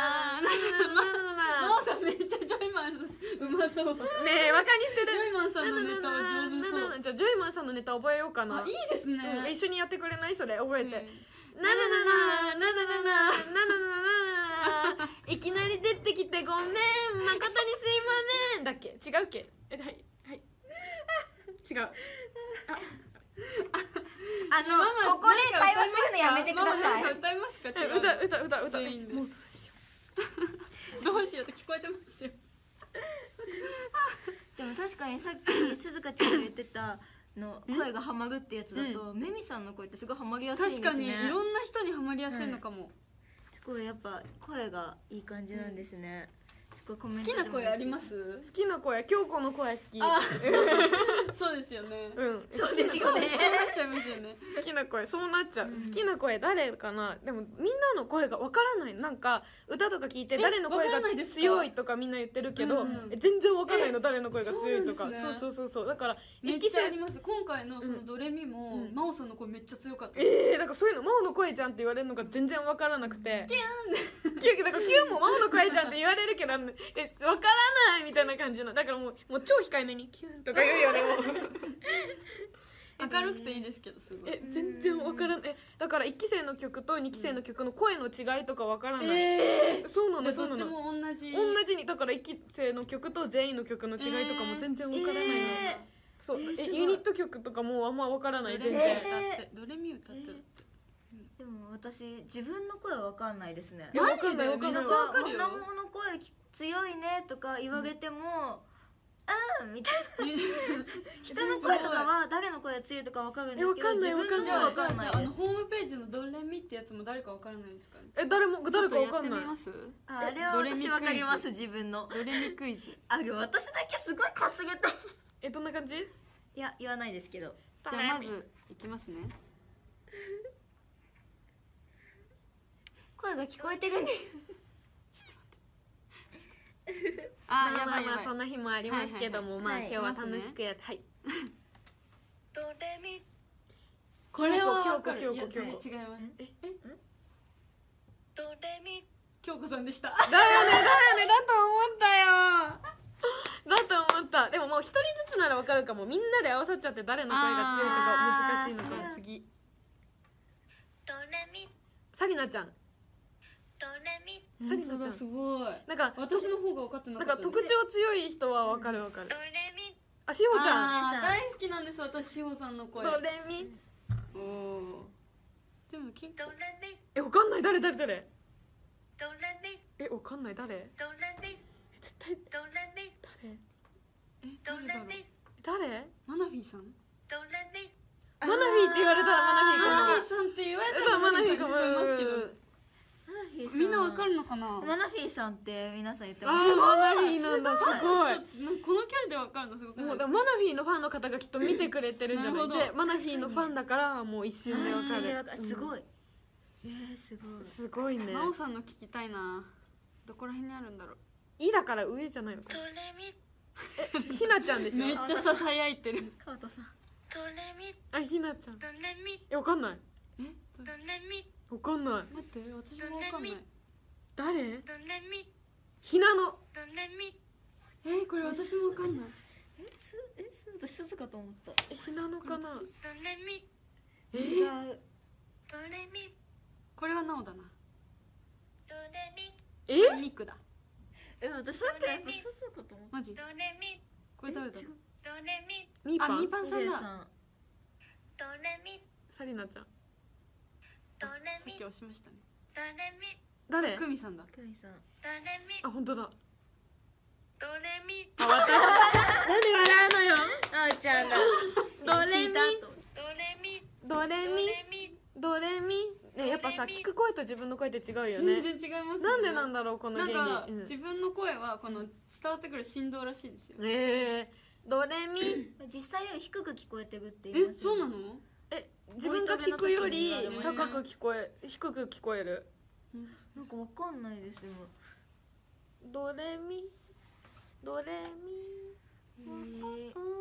真央さんめっちゃジョイマンうまそう。 ねえバカにしてる。 ジョイマンさんのネタは上手そう。 じゃあジョイマンさんのネタ覚えようかな。 いいですね。 一緒にやってくれない？それ覚えて。ななななななななななな。いきなり出てきてごめん、誠にすいませんだっけ？違うっけ？はいはい違う。 ここで会話するのやめてください。 歌いますか？ 歌全員でもうどうしようって聞こえてますよ。 でも確かにさっきすずかちゃんが言ってたの声がハマるってやつだとめみさんの声ってすごいハマりやすいんですね。 確かにいろんな人にハマりやすいのかも。 すごいやっぱ声がいい感じなんですね。すごいコメン好トでもきな声あります？ 好きな声、京子の声好き。 そうですよね。 そうですよね。 そうなっちゃいますよね。 好きな声そうなっちゃう。好きな声誰かな。でもみんなの声がわからない。なんか歌とか聞いて誰の声が強いとかみんな言ってるけど全然わからないの誰の声が強いとか。そうだからめっちゃあります。今回のそのドレミも真央さんの声めっちゃ強かった。 なんかそういうの真央の声じゃんって言われるのが全然わからなくて、キュンだからキュンも真央の声じゃんって言われるけどわからないみたいな感じの。だからもう超控えめにキュンとか言うよね。もう明るくていいですけどすごい全然わからない。だから1期生の曲と2期生の曲の声の違いとかわからない。そうなのそうなの。 どっちも同じに。だから1期生の曲と全員の曲の違いとかも全然わからないの。そうユニット曲とかもあんまわからない全然。 ドレミ歌ってるって。 でも私自分の声はわかんないですね。 わかんないわかんない。 めっちゃわかるよ。女の声強いねとか言われてもみたいな。人の声とかは誰の声が強いとかわかるんですけど自分のはわかんないです。 ホームページのドレミってやつも誰かわからないですかね。 誰かわかんない。 あれは私わかります。自分のドレミクイズ。 でも私だけすごいかすれた。 どんな感じ？ いや言わないですけど。 じゃあまずいきますね。 声が聞こえてるんで。 あまあまあやばいやばいそんな日もありますけども、まあはい今日は楽しくやって、はい、 ドレミこれはわかる。 京子いや京子違います。 ドレミ京子さんでした。 だよねだと思ったよだと思った。でももう一人ずつならわかるかも。みんなで合わさっちゃって誰の声が強いとか難しいのか。 次。 ドレミサリナちゃん、 ドレミサリナちゃん本当だすごい。 なんか私の方が分かってなかった。 特徴強い人はわかるわかる。 ドレミあ、しほちゃん、 あー大好きなんです私しほさんの声。 ドレミ、 おお。でも結構ドレミわかんない、誰ドレミわかんない、誰ドレミ絶対ドレミ誰誰だろう。 誰マナフィーさん。 ドレミマナフィーって言われたらマナフィーかも。 マナフィーさんって言われたらマナフィーかも。 マナフィーさんに聞こえますけどみんなわかるるのかな。 マナフィーさんって皆さん言ってあますー、マナフィーなんだ、すごい。 このキャラでわかるのすごくない。 もうだからマナフィーのファンの方がきっと見てくれてるんじゃないなるほどで、マナフィーのファンだからもう一瞬でわかる。 すごいすごいすごいね。 なおさんの聞きたいな。どこら辺にあるんだろう。 いだから上じゃないのかドレミひなちゃんでしょ。 めっちゃささやいてる。 川田さんドレミあ、ひなちゃん。 ドレミわかんないえドレミわかんない。 待って私もわかんない。 誰？ ドレミひなの。 ドレミこれ私もわかんない。 私鈴かと思ったひなのかな。 ドレミ違うドレミこれはなおだな。 ドレミえ？ ミクだ。 私さっきやっぱ鈴かと思ったマジドレミこれ誰だろう。 ドレミあみーぱん。 みーぱんさんだ。 さんドレミサリナちゃん。 ドレミさっき押しましたね。 ドレミ誰？ クミさんだ。 クミさんドレミあ、本当だ。 ドレミあ、私。なんで笑うのよ。 あーちゃんだドレミドレミドレドミレミドレミ。ね、やっぱさ、聞く声と自分の声って違うよ全ね。 然違いますね。 なんでなんだろうこのなん芸か人。うん自分の声はこの伝わってくる振動らしいですよ。 ドレミ。 実際より低く聞こえてるって言いますそうなの？ 自分が聞くより高く聞こえ、低く聞こえる。 なんかわかんないですでもドレミドレミ。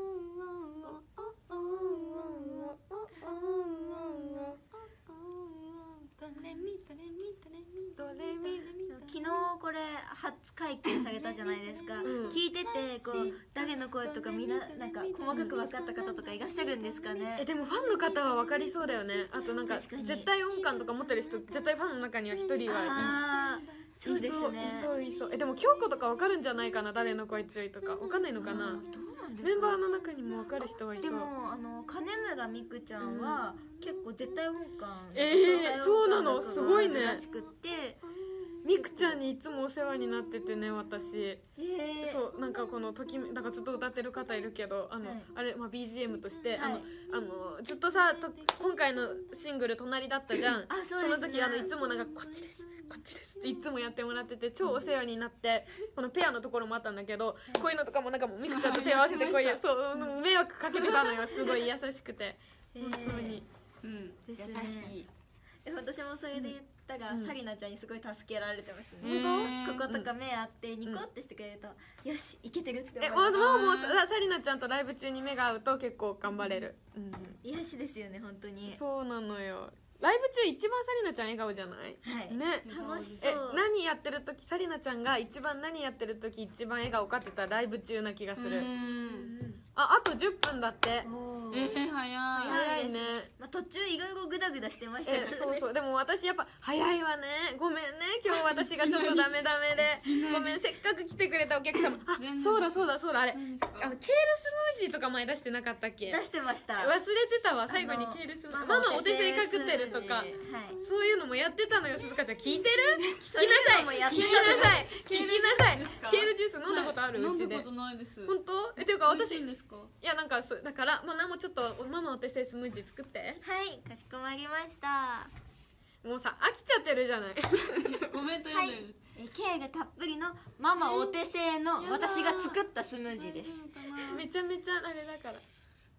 ドレミ。 昨日これ初解禁されたじゃないですか、 うん聞いててこう誰の声とかみんななんか細かく分かった方とかいらっしゃるんですかね。 でもファンの方は分かりそうだよね。あとなんか確かに絶対音感とか持ってる人、絶対ファンの中には一人はいあーそうですね。 いそう。でも京子とか分かるんじゃないかな、誰の声強いとか分かんないのかな。 どうなんですか。 メンバーの中にも分かる人はいそう。 でも金村美空ちゃんは結構絶対音感、 そうなの、すごいね。 らしくってみくちゃんにいつもお世話になっててね、私。そうなんかこのなんかずっと歌ってる方いるけどあれ、まあ、BGM として、 はいずっとさ今回のシングル「隣」だったじゃん。 あそうですね。 その時いつもなんかこっちですこっちですっていつもやってもらってて超お世話になって、このペアのところもあったんだけど、こういうのとかもなんかもうみくちゃんと手を合わせてこういうそう迷惑かけてたのよ。すごい優しくて本当に。 うんですね優しい。 私もそれで言ったら、 うんサリナちゃんにすごい助けられてます本ね。 当こことか目あってニコってしてくれると、よしいけてるって思もう。 うサリナちゃんとライブ中に目が合うと結構頑張れる。 癒しですよね本当に。 そうなのよ。ライブ中一番サリナちゃん笑顔じゃない？ はい。 ね。 楽しそう。 何やってる時、サリナちゃんが一番何やってる時一番笑顔かって言ったらライブ中な気がする。あと10分だって。 おー早い。 早いね。 まあ途中いろいろグダグダしてましたからね。 そうでも私やっぱ早いわね。ごめんね、今日私がちょっとダメでごめん。せっかく来てくれたお客様。あ、そうだあれケールスムージーとか前出してなかったっけ？ 出してました。 忘れてたわ。最後にケールスムージー、ママお手製カクテルとか、 はい。 そういうのもやってたのよ。鈴鹿ちゃん聞いてる？ そういうのもやってた聞きなさい聞きなさい。 かケールジュース飲んだことある？うちで。 飲んだことないです。 本当？っていうか美味し私いんですか？ いやなんかだからマナもちょっとママお手製スムージー作って。 はいかしこまりました。 もうさ飽きちゃってるじゃない。 コメントはい読んでる。。 ケアがたっぷりのママお手製の私が作ったスムージーです。 めちゃめちゃあれだから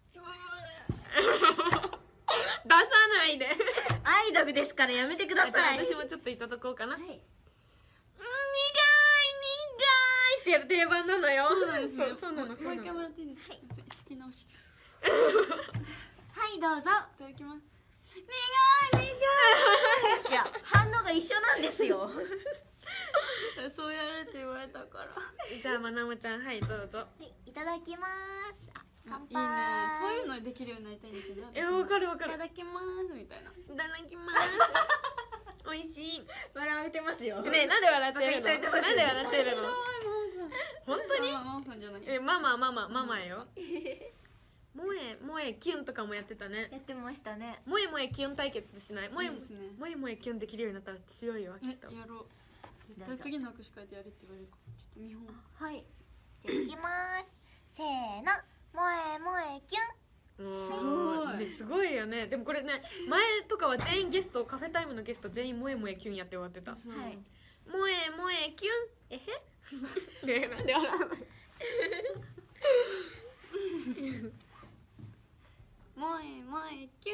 出さないで。 アイドルですからやめてください。 私もちょっといただこうかな。 はい。 苦いってやる定番なのよ。 そうなんですね。 そうなのそうもう一なの。 回もらっていいですか。式直し。 はいどうぞ。 いただきます。 いや反応が一緒なんですよ。 そうやられて言われたから。 じゃあまなもちゃん、はいどうぞ。 はいいただきます。あ乾いい杯。 ね。そういうのできるようになりたいんですよね。 え、わかるわかいたる。 だきますみたいな。 いただきますおいしい。 笑われてますよ。 ねえ、なんで笑ってる馬鹿にされての？ ますなんで笑ってるの？本当に？ ママさんじゃない。 え、ママよ。萌えキュンとかもやってたね。 やってましたね。 萌えキュン対決しない？萌いいですねえキュンできるようになったら強いわきっと。 やろう。絶対次の握手書いてやれって言われるから。ちょっと見本。 はいじゃあいきますせーの萌え萌えキュン。 すごいよね。でもこれね、前とかは全員ゲスト、カフェタイムのゲスト全員萌えキュンやって終わってた。 そうはい萌えキュンえへねえ、なんで笑うの？ 萌えキュ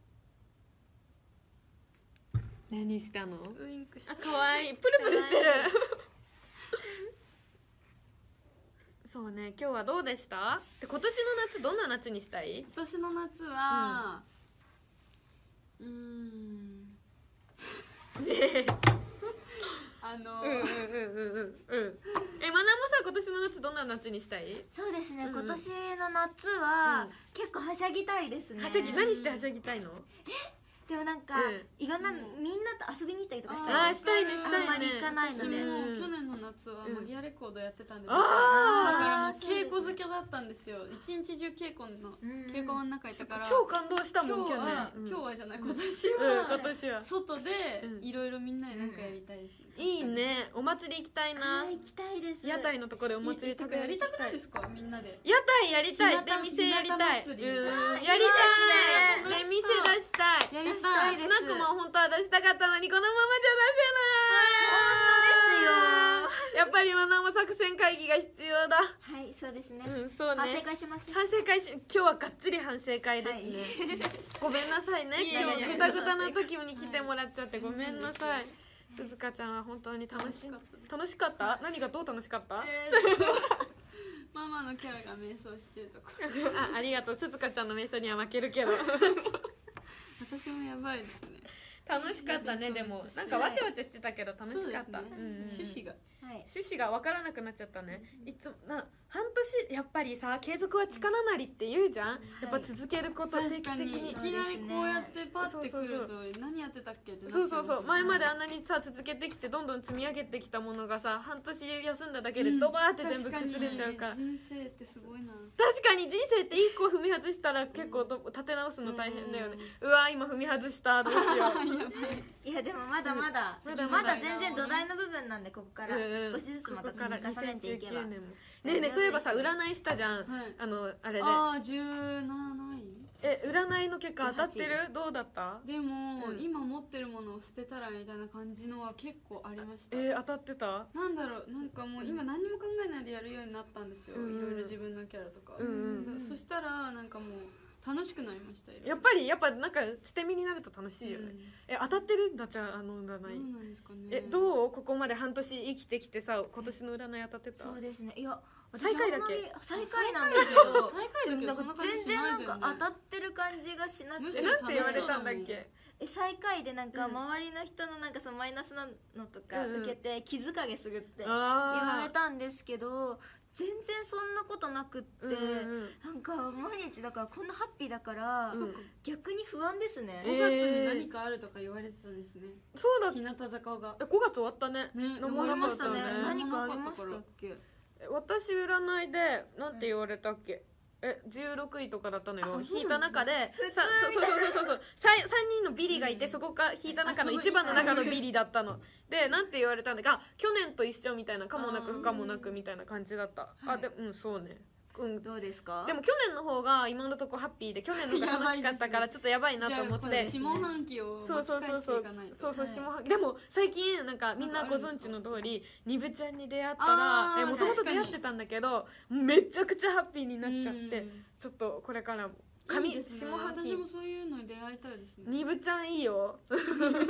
何したの？ ン。ウインクしてあ、可愛い。プルプルしてる。そうね、今日はどうでした？で、今年の夏どんな夏にしたい？ 今年の夏はうんうんうんうんうんうん。え、まなもさ、今年の夏どんな夏にしたい？ そうですね、 うんうん今年の夏は、 うん結構はしゃぎたいですね。 はしゃぎ、何してはしゃぎたいの？ でもなんか、 うんいろんな、みんなと遊びに行ったりとかしたいです。 あー、したいねしたいね。 あんまり行かないので私もうん去年の夏はマギアレコードやってたんで、だあからもうそうですね稽古漬けだったんですよ。一日中稽古の稽古の中いたから、 超感動したもん去今日は年。 今日はじゃない今年うん、 は今年は。 外でうんいろいろみんなでなんかやりたいですね。 いいね、お祭り行きたいな。 はい行きたいです。 屋台のとこでお祭り食べやりたくないい。 ですかみんなで。 屋台やりたい。 日向出店やりたい。 日向祭りやりたい。 いいですね出店出したい。 やりたいスナックも本当は出したかったのにこのままじゃ出せない。やっぱりマナも作戦会議が必要だ。 はいそうですね、 うん、そう反省ね。 会しましょう。 反省会し、今日はがっつり反省会ですね。ごめんなさいね。 いえいえ今日グダグダな時に来てもらっちゃってごめんなさい。鈴鹿ちゃんは本当に楽しかった。何がどう楽しかった？ ママのキャラが迷走してるとこ。 ありがとう。鈴鹿ちゃんの瞑想には負けるけど。 私もやばいですね。 楽しかったね。でもなんかわちゃわちゃしてたけど楽しかった。 そうですね趣旨が。 はい趣旨が分からなくなっちゃったね。いつも半年やっぱりさ、継続は力なりって言うじゃん。やっぱ続けること定期確かに的にいき。なりこうやってパッてくると何やってたっけってなっちゃそうそうそう、前まであんなにさ続けてきてどんどん積み上げてきたものがさ、半年休んだだけでドバーって全部崩れちゃうから。 確かに人生ってすごいな。 確かに人生って一個踏み外したら結構立て直すの大変だよね。うわ今踏み外したどうしよう。 いやでもまだまだ、 まだまだ全然土台の部分なんでここから少しずつまた積み重ねていけば。 2019年もねえねえ、そういえばさ占いしたじゃん、 はいあれでああ17位占いの結果当たってる？どうだった？ でも、 うん今持ってるものを捨てたらみたいな感じのは結構ありました。 当たってた？ なんだろう、なんかもう今何にも考えないでやるようになったんですよ、 うんいろいろ自分のキャラとか、 うんそしたらなんかもう楽しくなりましたよ。 やっぱなんか捨て身になると楽しいよね、当たってるんだじゃあ占どうい。 なんですかね。 どう？ここまで半年生きてきてさ、今年の占い当たってた？ そうですね。いや最下位だっけ？ 最下位なんですけど最下位だけどそんな感じ全しない然なんか当たってる感じがしなくて、 むしろなんて言われたんだっけ？ 最下位でなんかうん周りの人のなんかそのマイナスなのとかうんうん受けて傷影すぐって言わあれたんですけど、全然そんなことなくって、 うんなんか毎日だからこんなハッピーだから、 うん逆に不安ですね。 5月に何かあるとか言われてたんですね、 そうだ。 日向坂が 5月終わったね。 ね何思いもなかっねましたたね。何かありましたっけ？ 私占いでなんて言われたっけ、16位とかだったのよ。引いた中でそう3人のビリがいて、そこから引いた中の一番の中のビリだったので、なんて言われたんだか、去年と一緒みたいな、かもなく不可もなくみたいな感じだった。でもそうね。 どうですか？ でも去年の方が今のとこハッピーで、去年の方が楽しかったからちょっとやばいなと思っじゃあこて。 れ下半期をそうそうそうそうそう下半期でも最近なんかみんなご存知の通りニブちゃんに出会ったらもともと出会ってたんだけどめちゃくちゃハッピーになっちゃって、ちょっとこれから髪いいですね。 下半期私もそういうのに出会いたいですね。 にぶちゃんいいよ商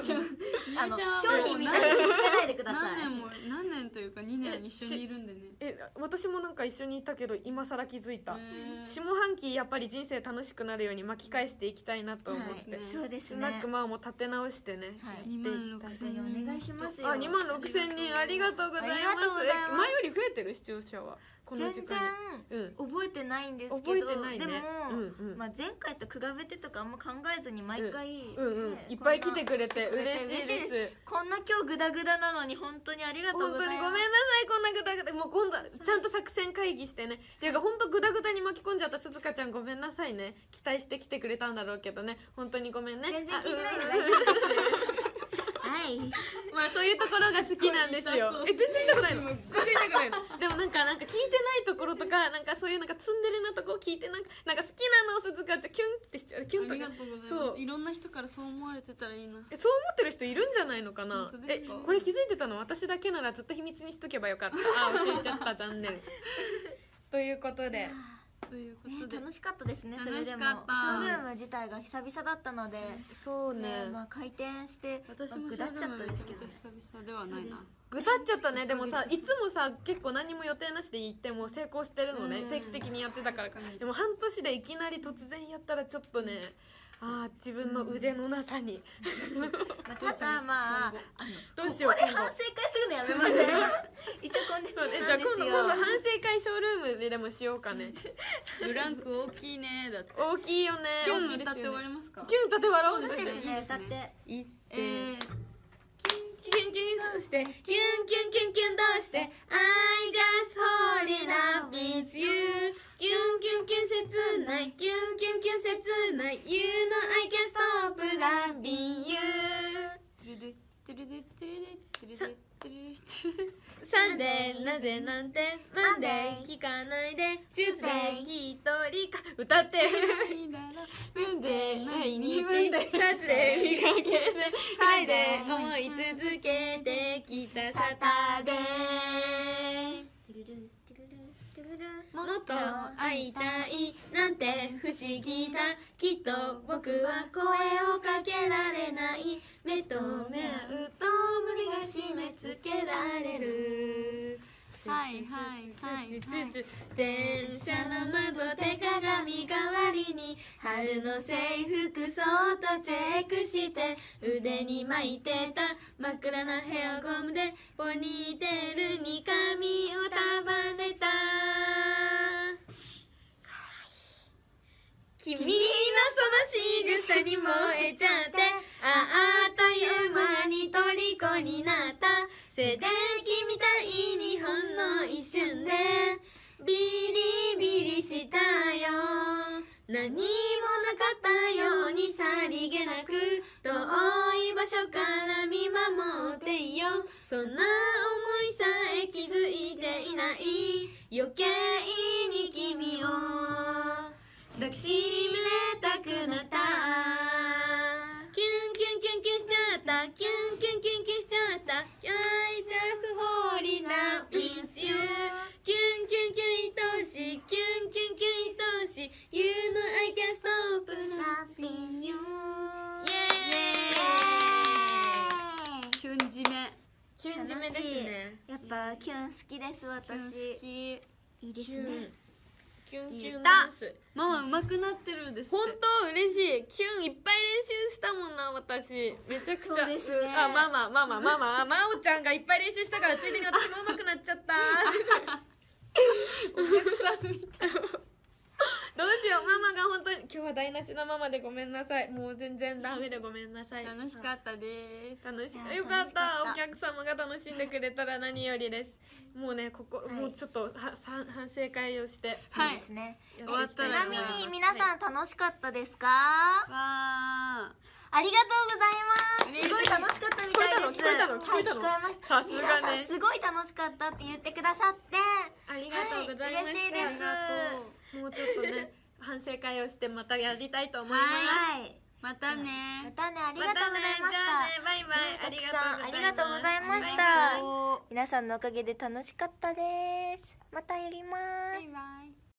品みたいに進めないでください。 何年というか2年一緒にいるんでね。 私もなんか一緒にいたけど今更気づいた。下半期やっぱり人生楽しくなるように巻き返していきたいなと思って、 はいそうですね。 スナックマンも立て直してね、 はいやっていきたい。 26000人お願いしますよ。 あ、2万6000人ありがとうございます。 ありがとうございます前より増えてる視聴者はこの全然時間に。 覚えてないんですけど、 覚えてないね。 でも、 うんうんまあ、前回と比べてとかあんま考えずに毎回、 いっぱい来てくれて嬉しいです。 こんな今日グダグダなのに本当にありがとう本当ございます。 にごめんなさい、こんなグダグダ。もう今度はちゃんと作戦会議してね。っていうか本当グダグダに巻き込んじゃった鈴鹿ちゃんごめんなさいね。期待してきてくれたんだろうけどね、本当にごめんね。 全然聞いてないであ大丈夫です。はい。 まあそういうところが好きなんですよ。全然痛くないの。全然痛くないの。でもなんか聞いてないところとか、なんかそういうなんかツンデレなとこ聞いてなんか好きなのを鈴鹿ちゃんキュンってしちゃう。キュンとか。 ありがとうございます。 そういろんな人からそう思われてたらいいな。 そう思ってる人いるんじゃないのかな。 本当ですかこれ気づいてたの私だけならずっと秘密にしとけばよかった。あ、教えちゃった残念。ということで。 ということで、 楽しかったですね。それでもシ楽しかったョールーム自体が久々だったので、 そうね。 まあ開店して私もぐだっちゃったですけど、 久々ではないな。 ぐたっちゃったね。でもさ、いつもさ結構何も予定なしで行っても成功してるのね。定期的にやってたから。でも半年でいきなり突然やったらちょっとね、自分の腕のなさに。 ただまあどうしよう。 ここで反省会するのやめません？一応今そうね、じゃあ今度反省会ショールームでもしようかね。 ブランク大きいねだって。 大きいよね。 キュン大きいですよね歌って終わりますか？ キュン歌って終わろう。 そうですね。 いいですね歌っていっせキュンキュンキュンどうしてキュンキュンキュンキュンどうして I just fall in love with you キュンキュンキュン切ないキュンキュンキュン切ない You know I can't stop loving you トゥルデトゥルデトゥルデトゥルデトゥルデトゥルデサンデーなぜなんてマンデー聞かないでチューズデー一人か歌っていいだろマンデー毎日サツデー見かけてフライデー思い続けてきたサタデーもっと会いたいなんて不思議だきっと僕は声をかけられない目と目合うと胸が締め付けられるはいはいはいはい電車の窓手鏡代わりに春の制服そっとチェックして腕に巻いてた真っ暗なヘアゴムでポニーテールに髪を束ねた君のその仕草に燃えちゃってあっという間に虜になった静電気みたいにほんの一瞬でビリビリしたよ何もなかったようにさりげなく遠い場所から見守っていよそんな思いさえ気づいていない余計に君を抱きしめたくなったキュンキュンキュンキュンしちゃったキュンキュンキュンキュンしちゃった I just fall in love with you キュンキュンキュン愛しいキュンキュンキュン愛しい You know I can't stop loving you イエーイキュン締めキュン締めですねやっぱキュン好きですキュン好私。 きいいですね。 キュンキュン言っダンスママ上手くなってるんですって本当嬉しいキュンいっぱい練習したもんな私めちゃくちゃそうですねマオちゃんがいっぱい練習したからついでに私も上手くなっちゃったお客さんみたいどうしようママが本当に今日は台無しなママでごめんなさいもう全然ダメでごめんなさい楽しかったです楽しいやよかった楽しかったお客様が楽しんでくれたら何よりですもうねいもうちょっと反省会をしてそうですね。 や終わったらちなみに皆さん楽しかったですか？ わありがとうございます。すごい楽しかったみたいです。 聞こえたのはい、聞こえました。 さすがね皆さんすごい楽しかったって言ってくださって、 ありがとうございまはい、 す、 嬉しいです。 もうちょっとね反省会をしてまたやりたいと思います、 はい。 またねまたね、ありがとうございましじゃあねた。 バイバイたくさんありがとうございましバイバイた。皆さんのおかげで楽しかったです。またやります。 バイバイ